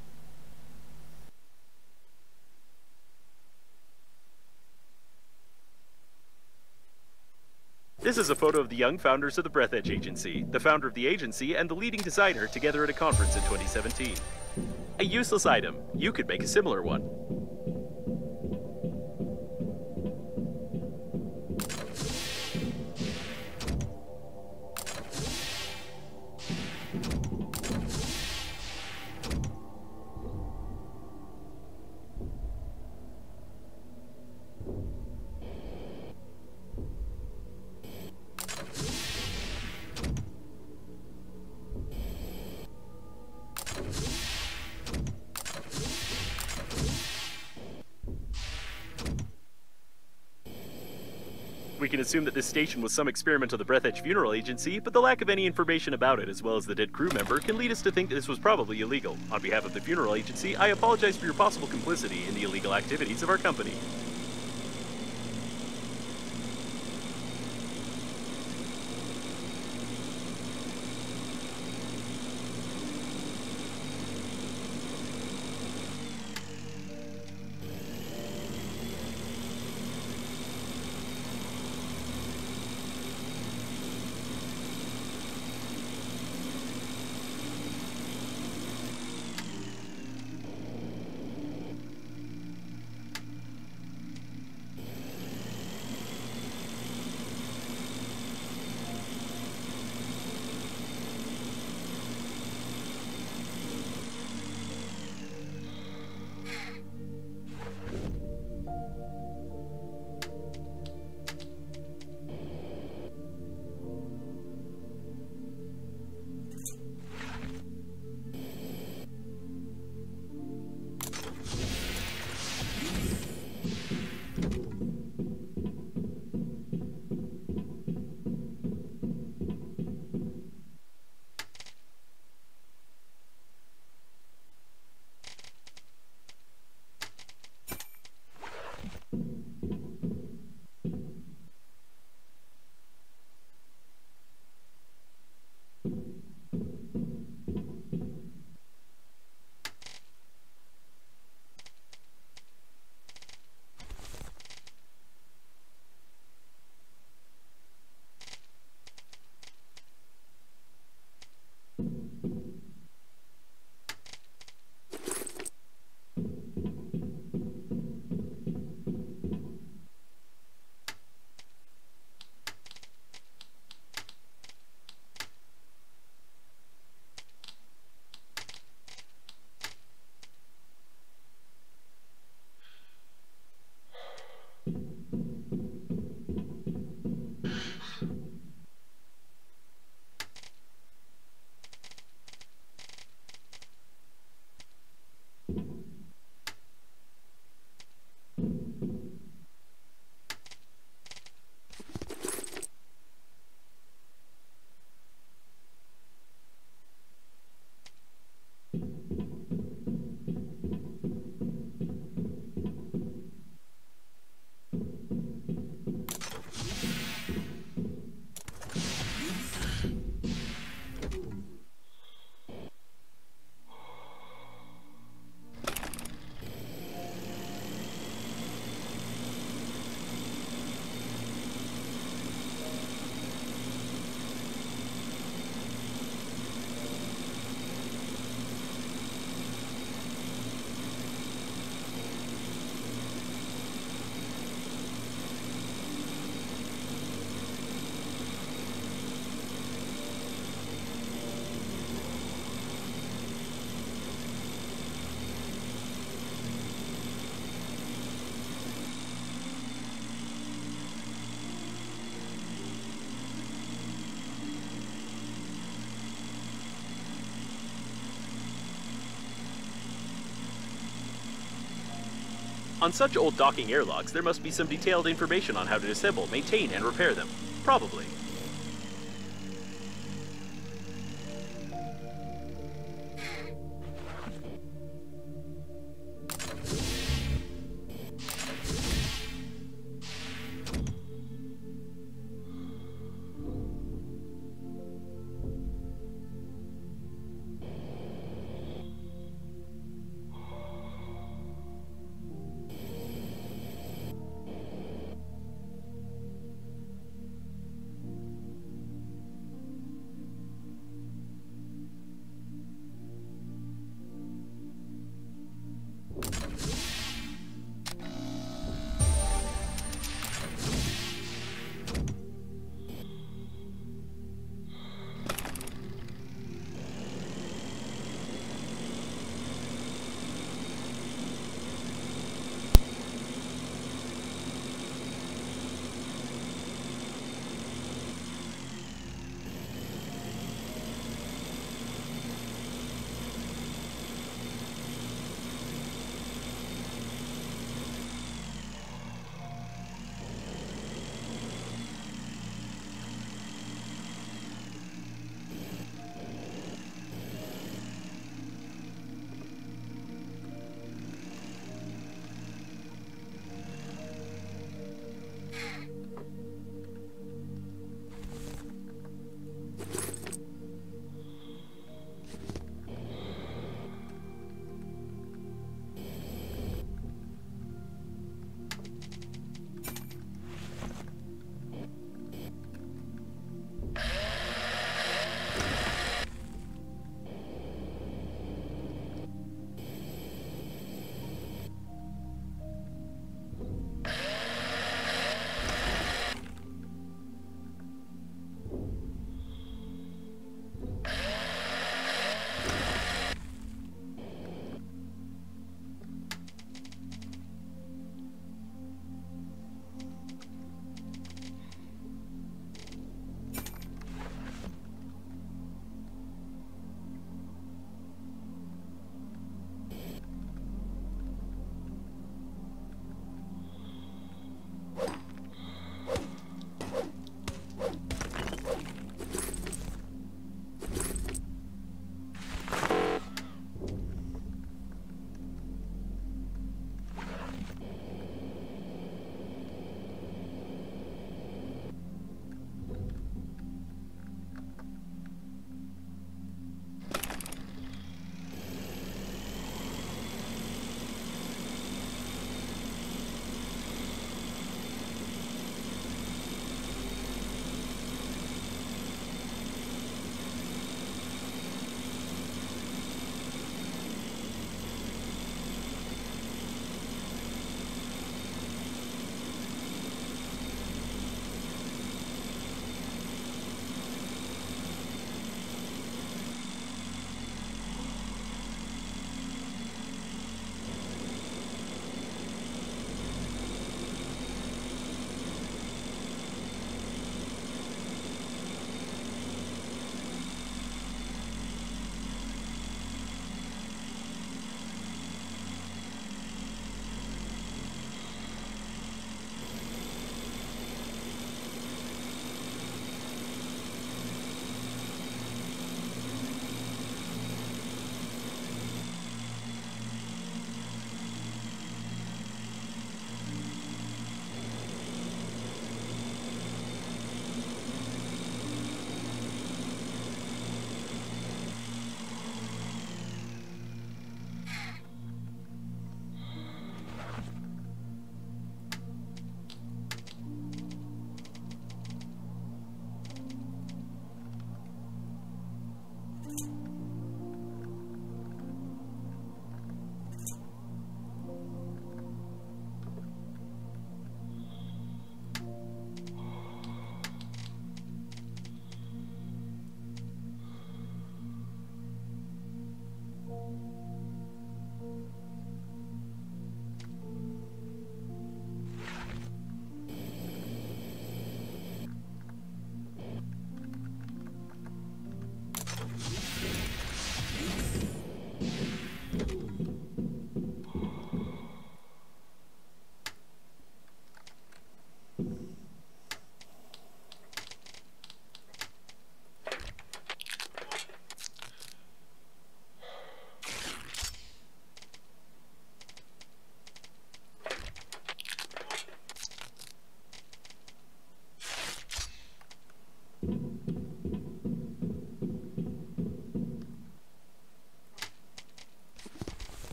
This is a photo of the young founders of the Breathedge Agency, the founder of the agency and the leading designer together at a conference in twenty seventeen. A useless item. You could make a similar one. We can assume that this station was some experiment of the Breathedge Funeral Agency, but the lack of any information about it, as well as the dead crew member, can lead us to think that this was probably illegal. On behalf of the funeral agency, I apologize for your possible complicity in the illegal activities of our company. On such old docking airlocks, there must be some detailed information on how to disassemble, maintain, and repair them. Probably.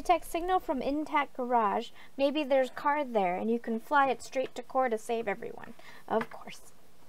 detect signal from intact garage. Maybe there's car there, and you can fly it straight to core to save everyone. Of course.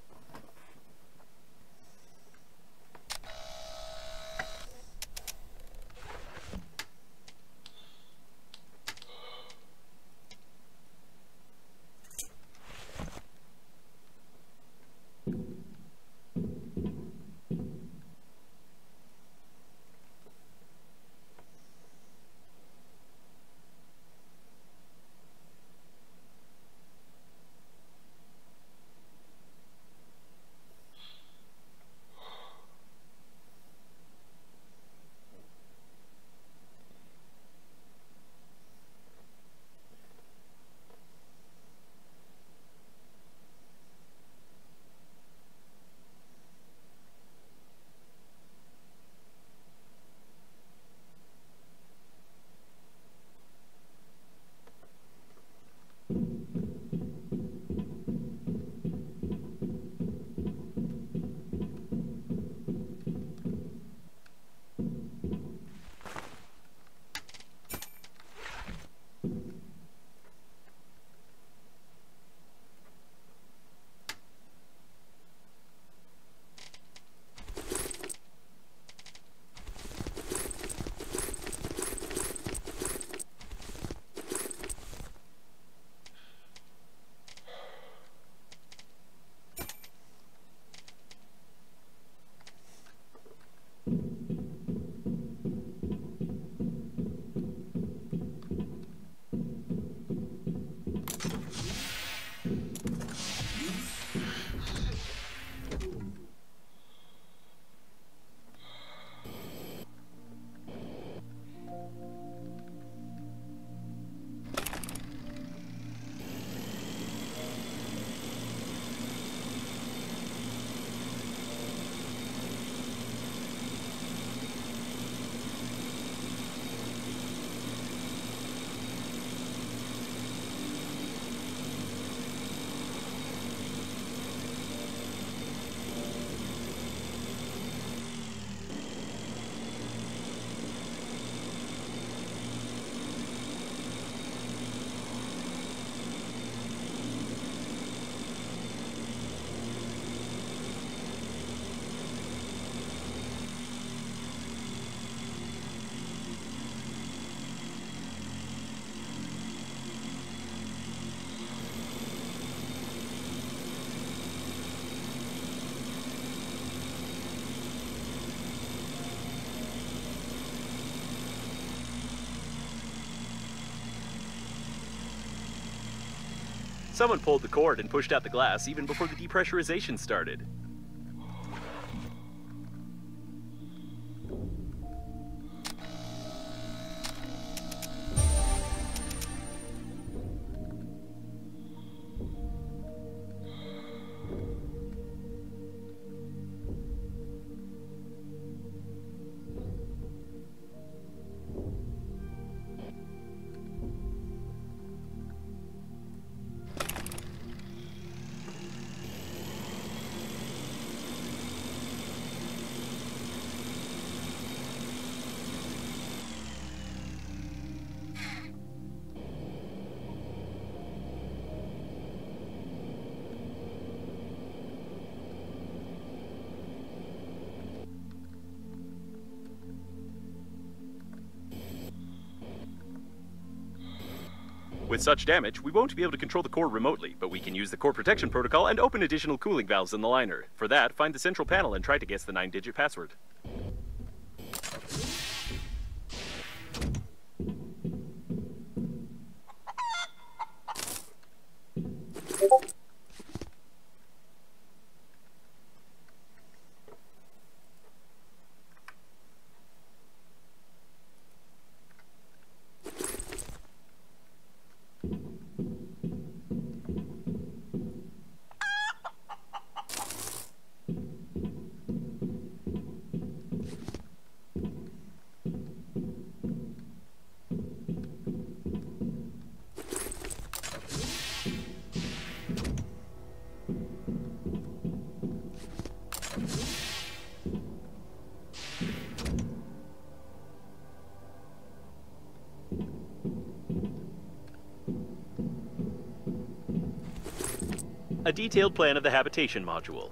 Someone pulled the cord and pushed out the glass even before the depressurization started. With such damage, we won't be able to control the core remotely, but we can use the core protection protocol and open additional cooling valves in the liner. For that, find the central panel and try to guess the nine-digit password. A detailed plan of the habitation module.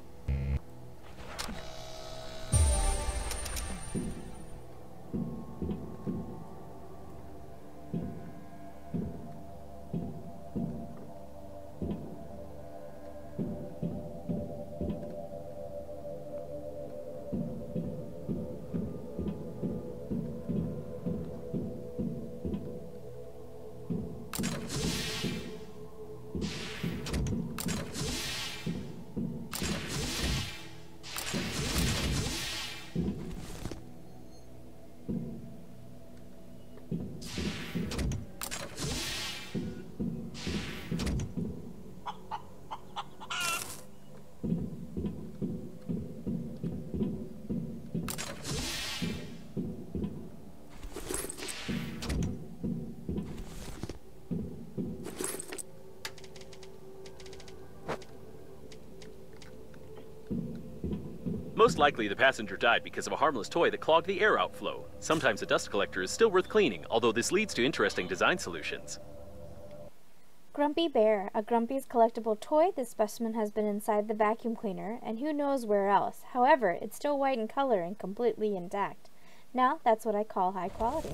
Most likely, the passenger died because of a harmless toy that clogged the air outflow. Sometimes a dust collector is still worth cleaning, although this leads to interesting design solutions. Grumpy Bear, a Grumpy's collectible toy. This specimen has been inside the vacuum cleaner, and who knows where else. However, it's still white in color and completely intact. Now, that's what I call high quality.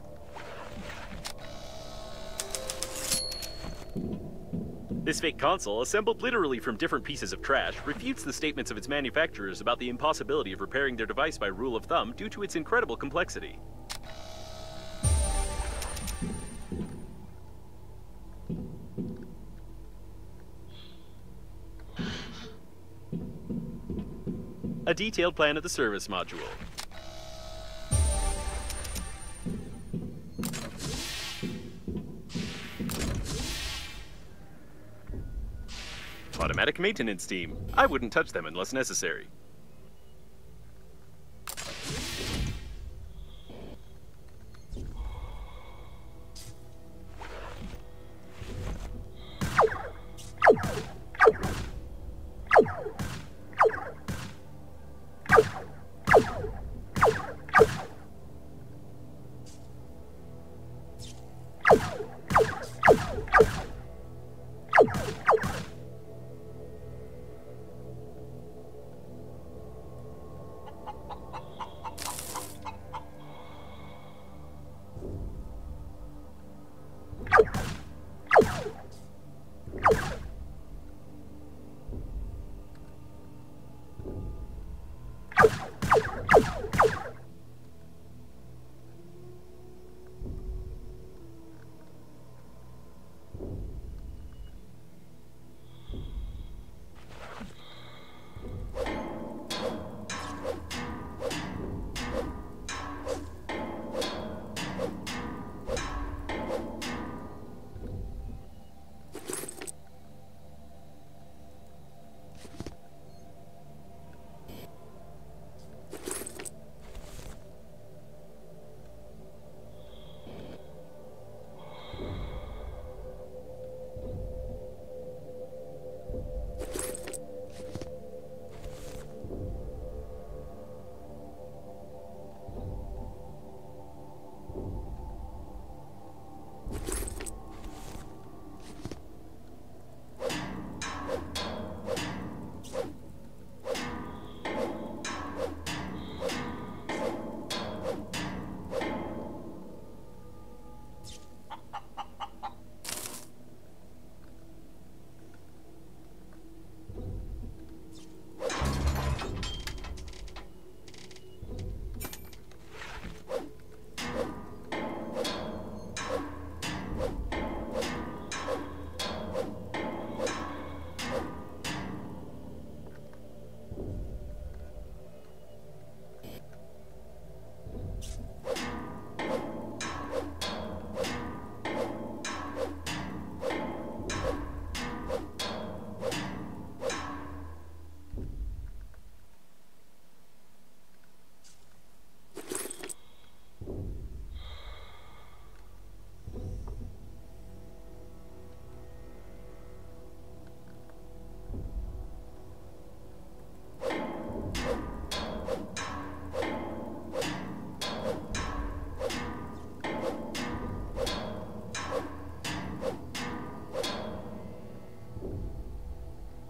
This fake console, assembled literally from different pieces of trash, refutes the statements of its manufacturers about the impossibility of repairing their device by rule of thumb due to its incredible complexity. A detailed plan of the service module. Automatic maintenance team. I wouldn't touch them unless necessary.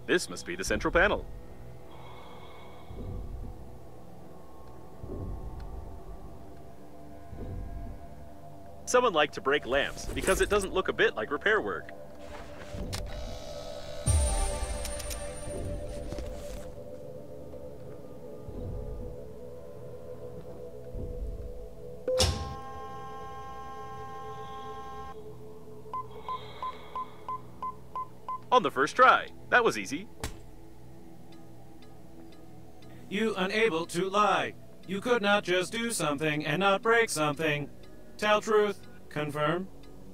This must be the central panel. Someone liked to break lamps because it doesn't look a bit like repair work. On the first try. That was easy. You unable to lie. You could not just do something and not break something. Tell truth. Confirm.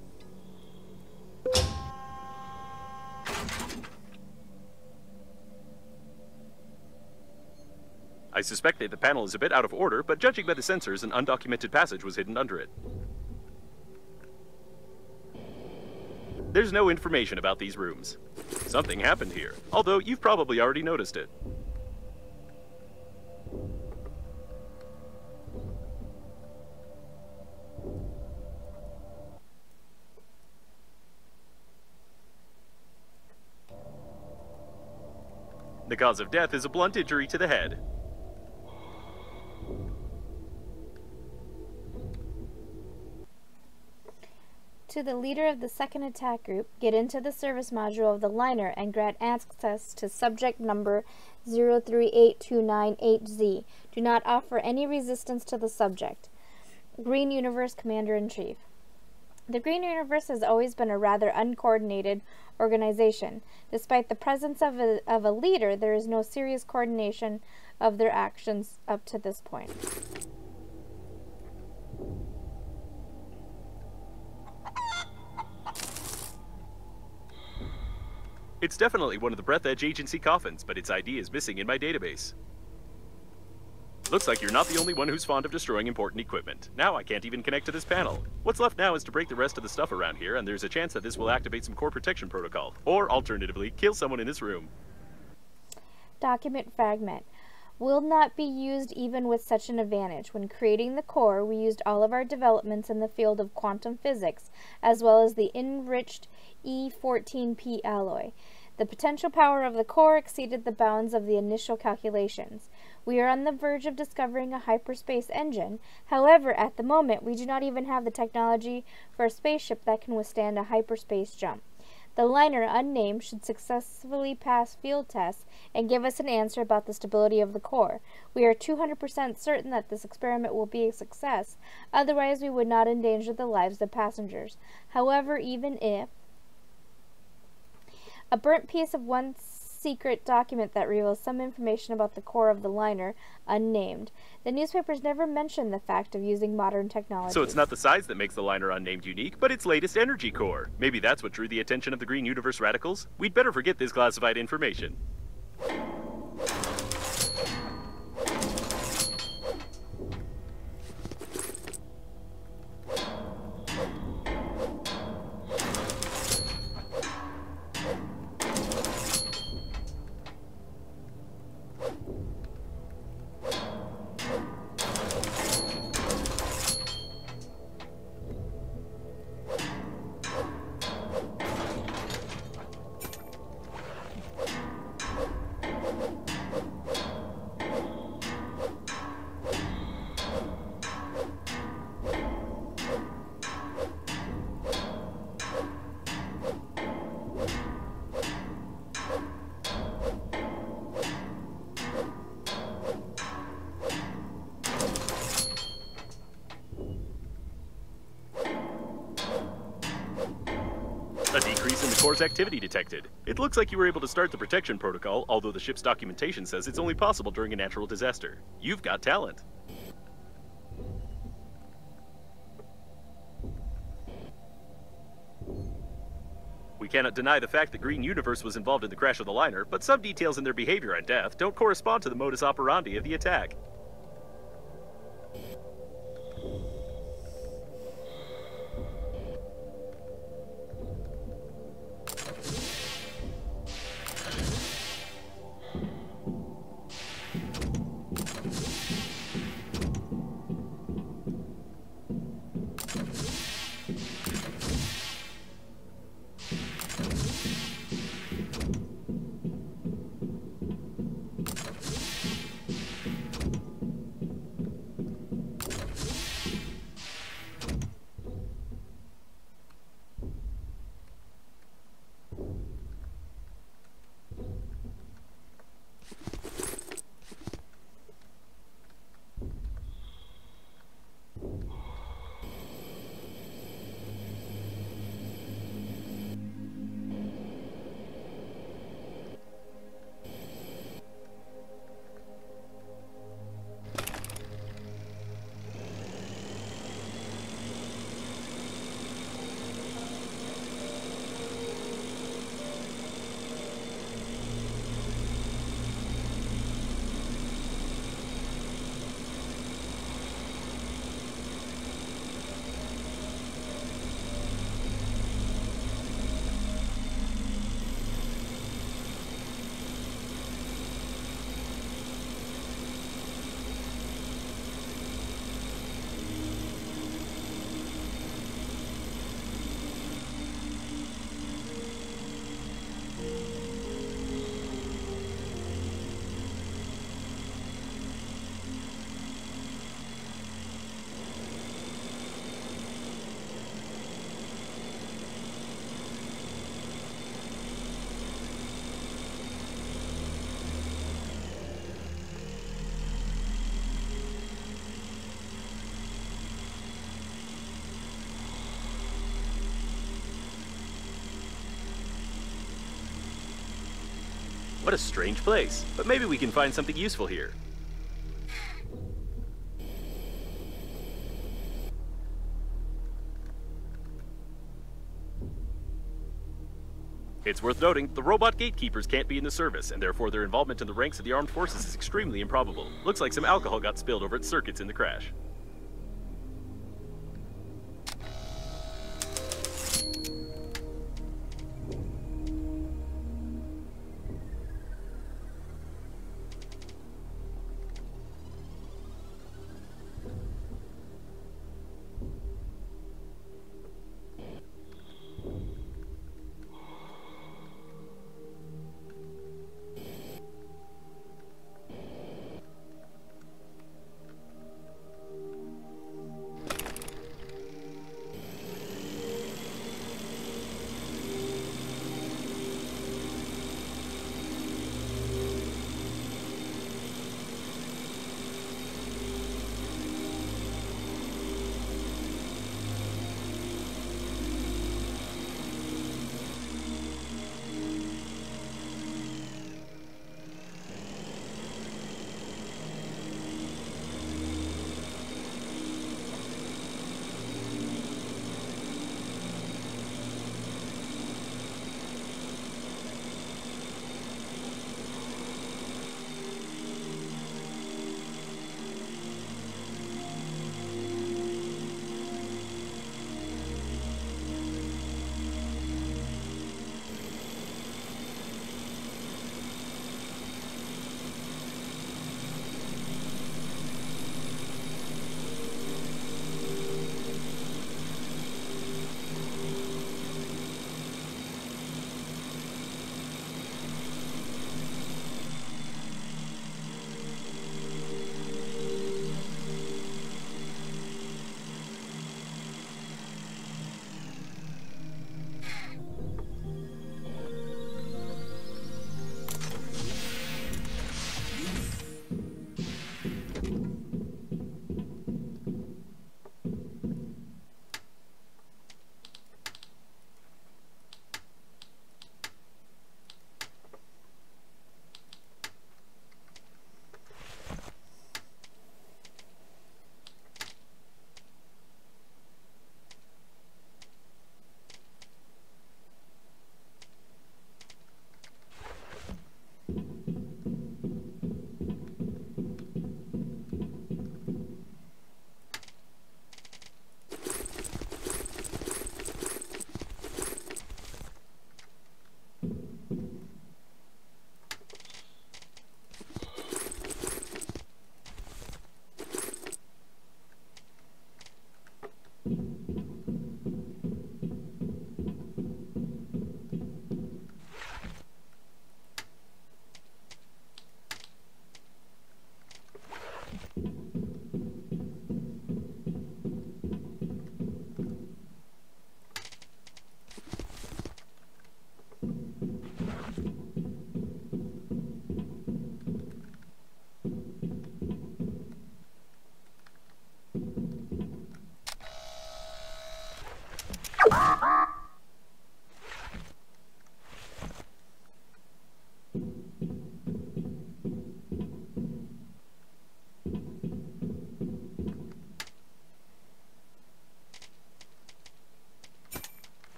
I suspect that the panel is a bit out of order, but judging by the sensors, an undocumented passage was hidden under it. There's no information about these rooms. Something happened here, although you've probably already noticed it. The cause of death is a blunt injury to the head. To the leader of the second attack group, get into the service module of the liner and grant access to subject number zero three eight two nine eight Z. Do not offer any resistance to the subject. Green Universe Commander-in-Chief. The Green Universe has always been a rather uncoordinated organization. Despite the presence of a, of a leader, there is no serious coordination of their actions up to this point. It's definitely one of the Breathedge Agency coffins, but its I D is missing in my database. Looks like you're not the only one who's fond of destroying important equipment. Now I can't even connect to this panel. What's left now is to break the rest of the stuff around here, and there's a chance that this will activate some core protection protocol. Or, alternatively, kill someone in this room. Document fragment. Will not be used even with such an advantage. When creating the core, we used all of our developments in the field of quantum physics, as well as the enriched E fourteen P alloy. The potential power of the core exceeded the bounds of the initial calculations. We are on the verge of discovering a hyperspace engine. However, at the moment, we do not even have the technology for a spaceship that can withstand a hyperspace jump. The liner, unnamed, should successfully pass field tests and give us an answer about the stability of the core. We are two hundred percent certain that this experiment will be a success, otherwise we would not endanger the lives of passengers. However, even if a burnt piece of one secret document that reveals some information about the core of the liner, unnamed. The newspapers never mention the fact of using modern technology. So it's not the size that makes the liner unnamed unique, but its latest energy core. Maybe that's what drew the attention of the Green Universe radicals? We'd better forget this classified information. A decrease in the core's activity detected. It looks like you were able to start the protection protocol, although the ship's documentation says it's only possible during a natural disaster. You've got talent. We cannot deny the fact that Green Universe was involved in the crash of the liner, but some details in their behavior and death don't correspond to the modus operandi of the attack. What a strange place, but maybe we can find something useful here. It's worth noting, the robot gatekeepers can't be in the service, and therefore their involvement in the ranks of the armed forces is extremely improbable. Looks like some alcohol got spilled over its circuits in the crash.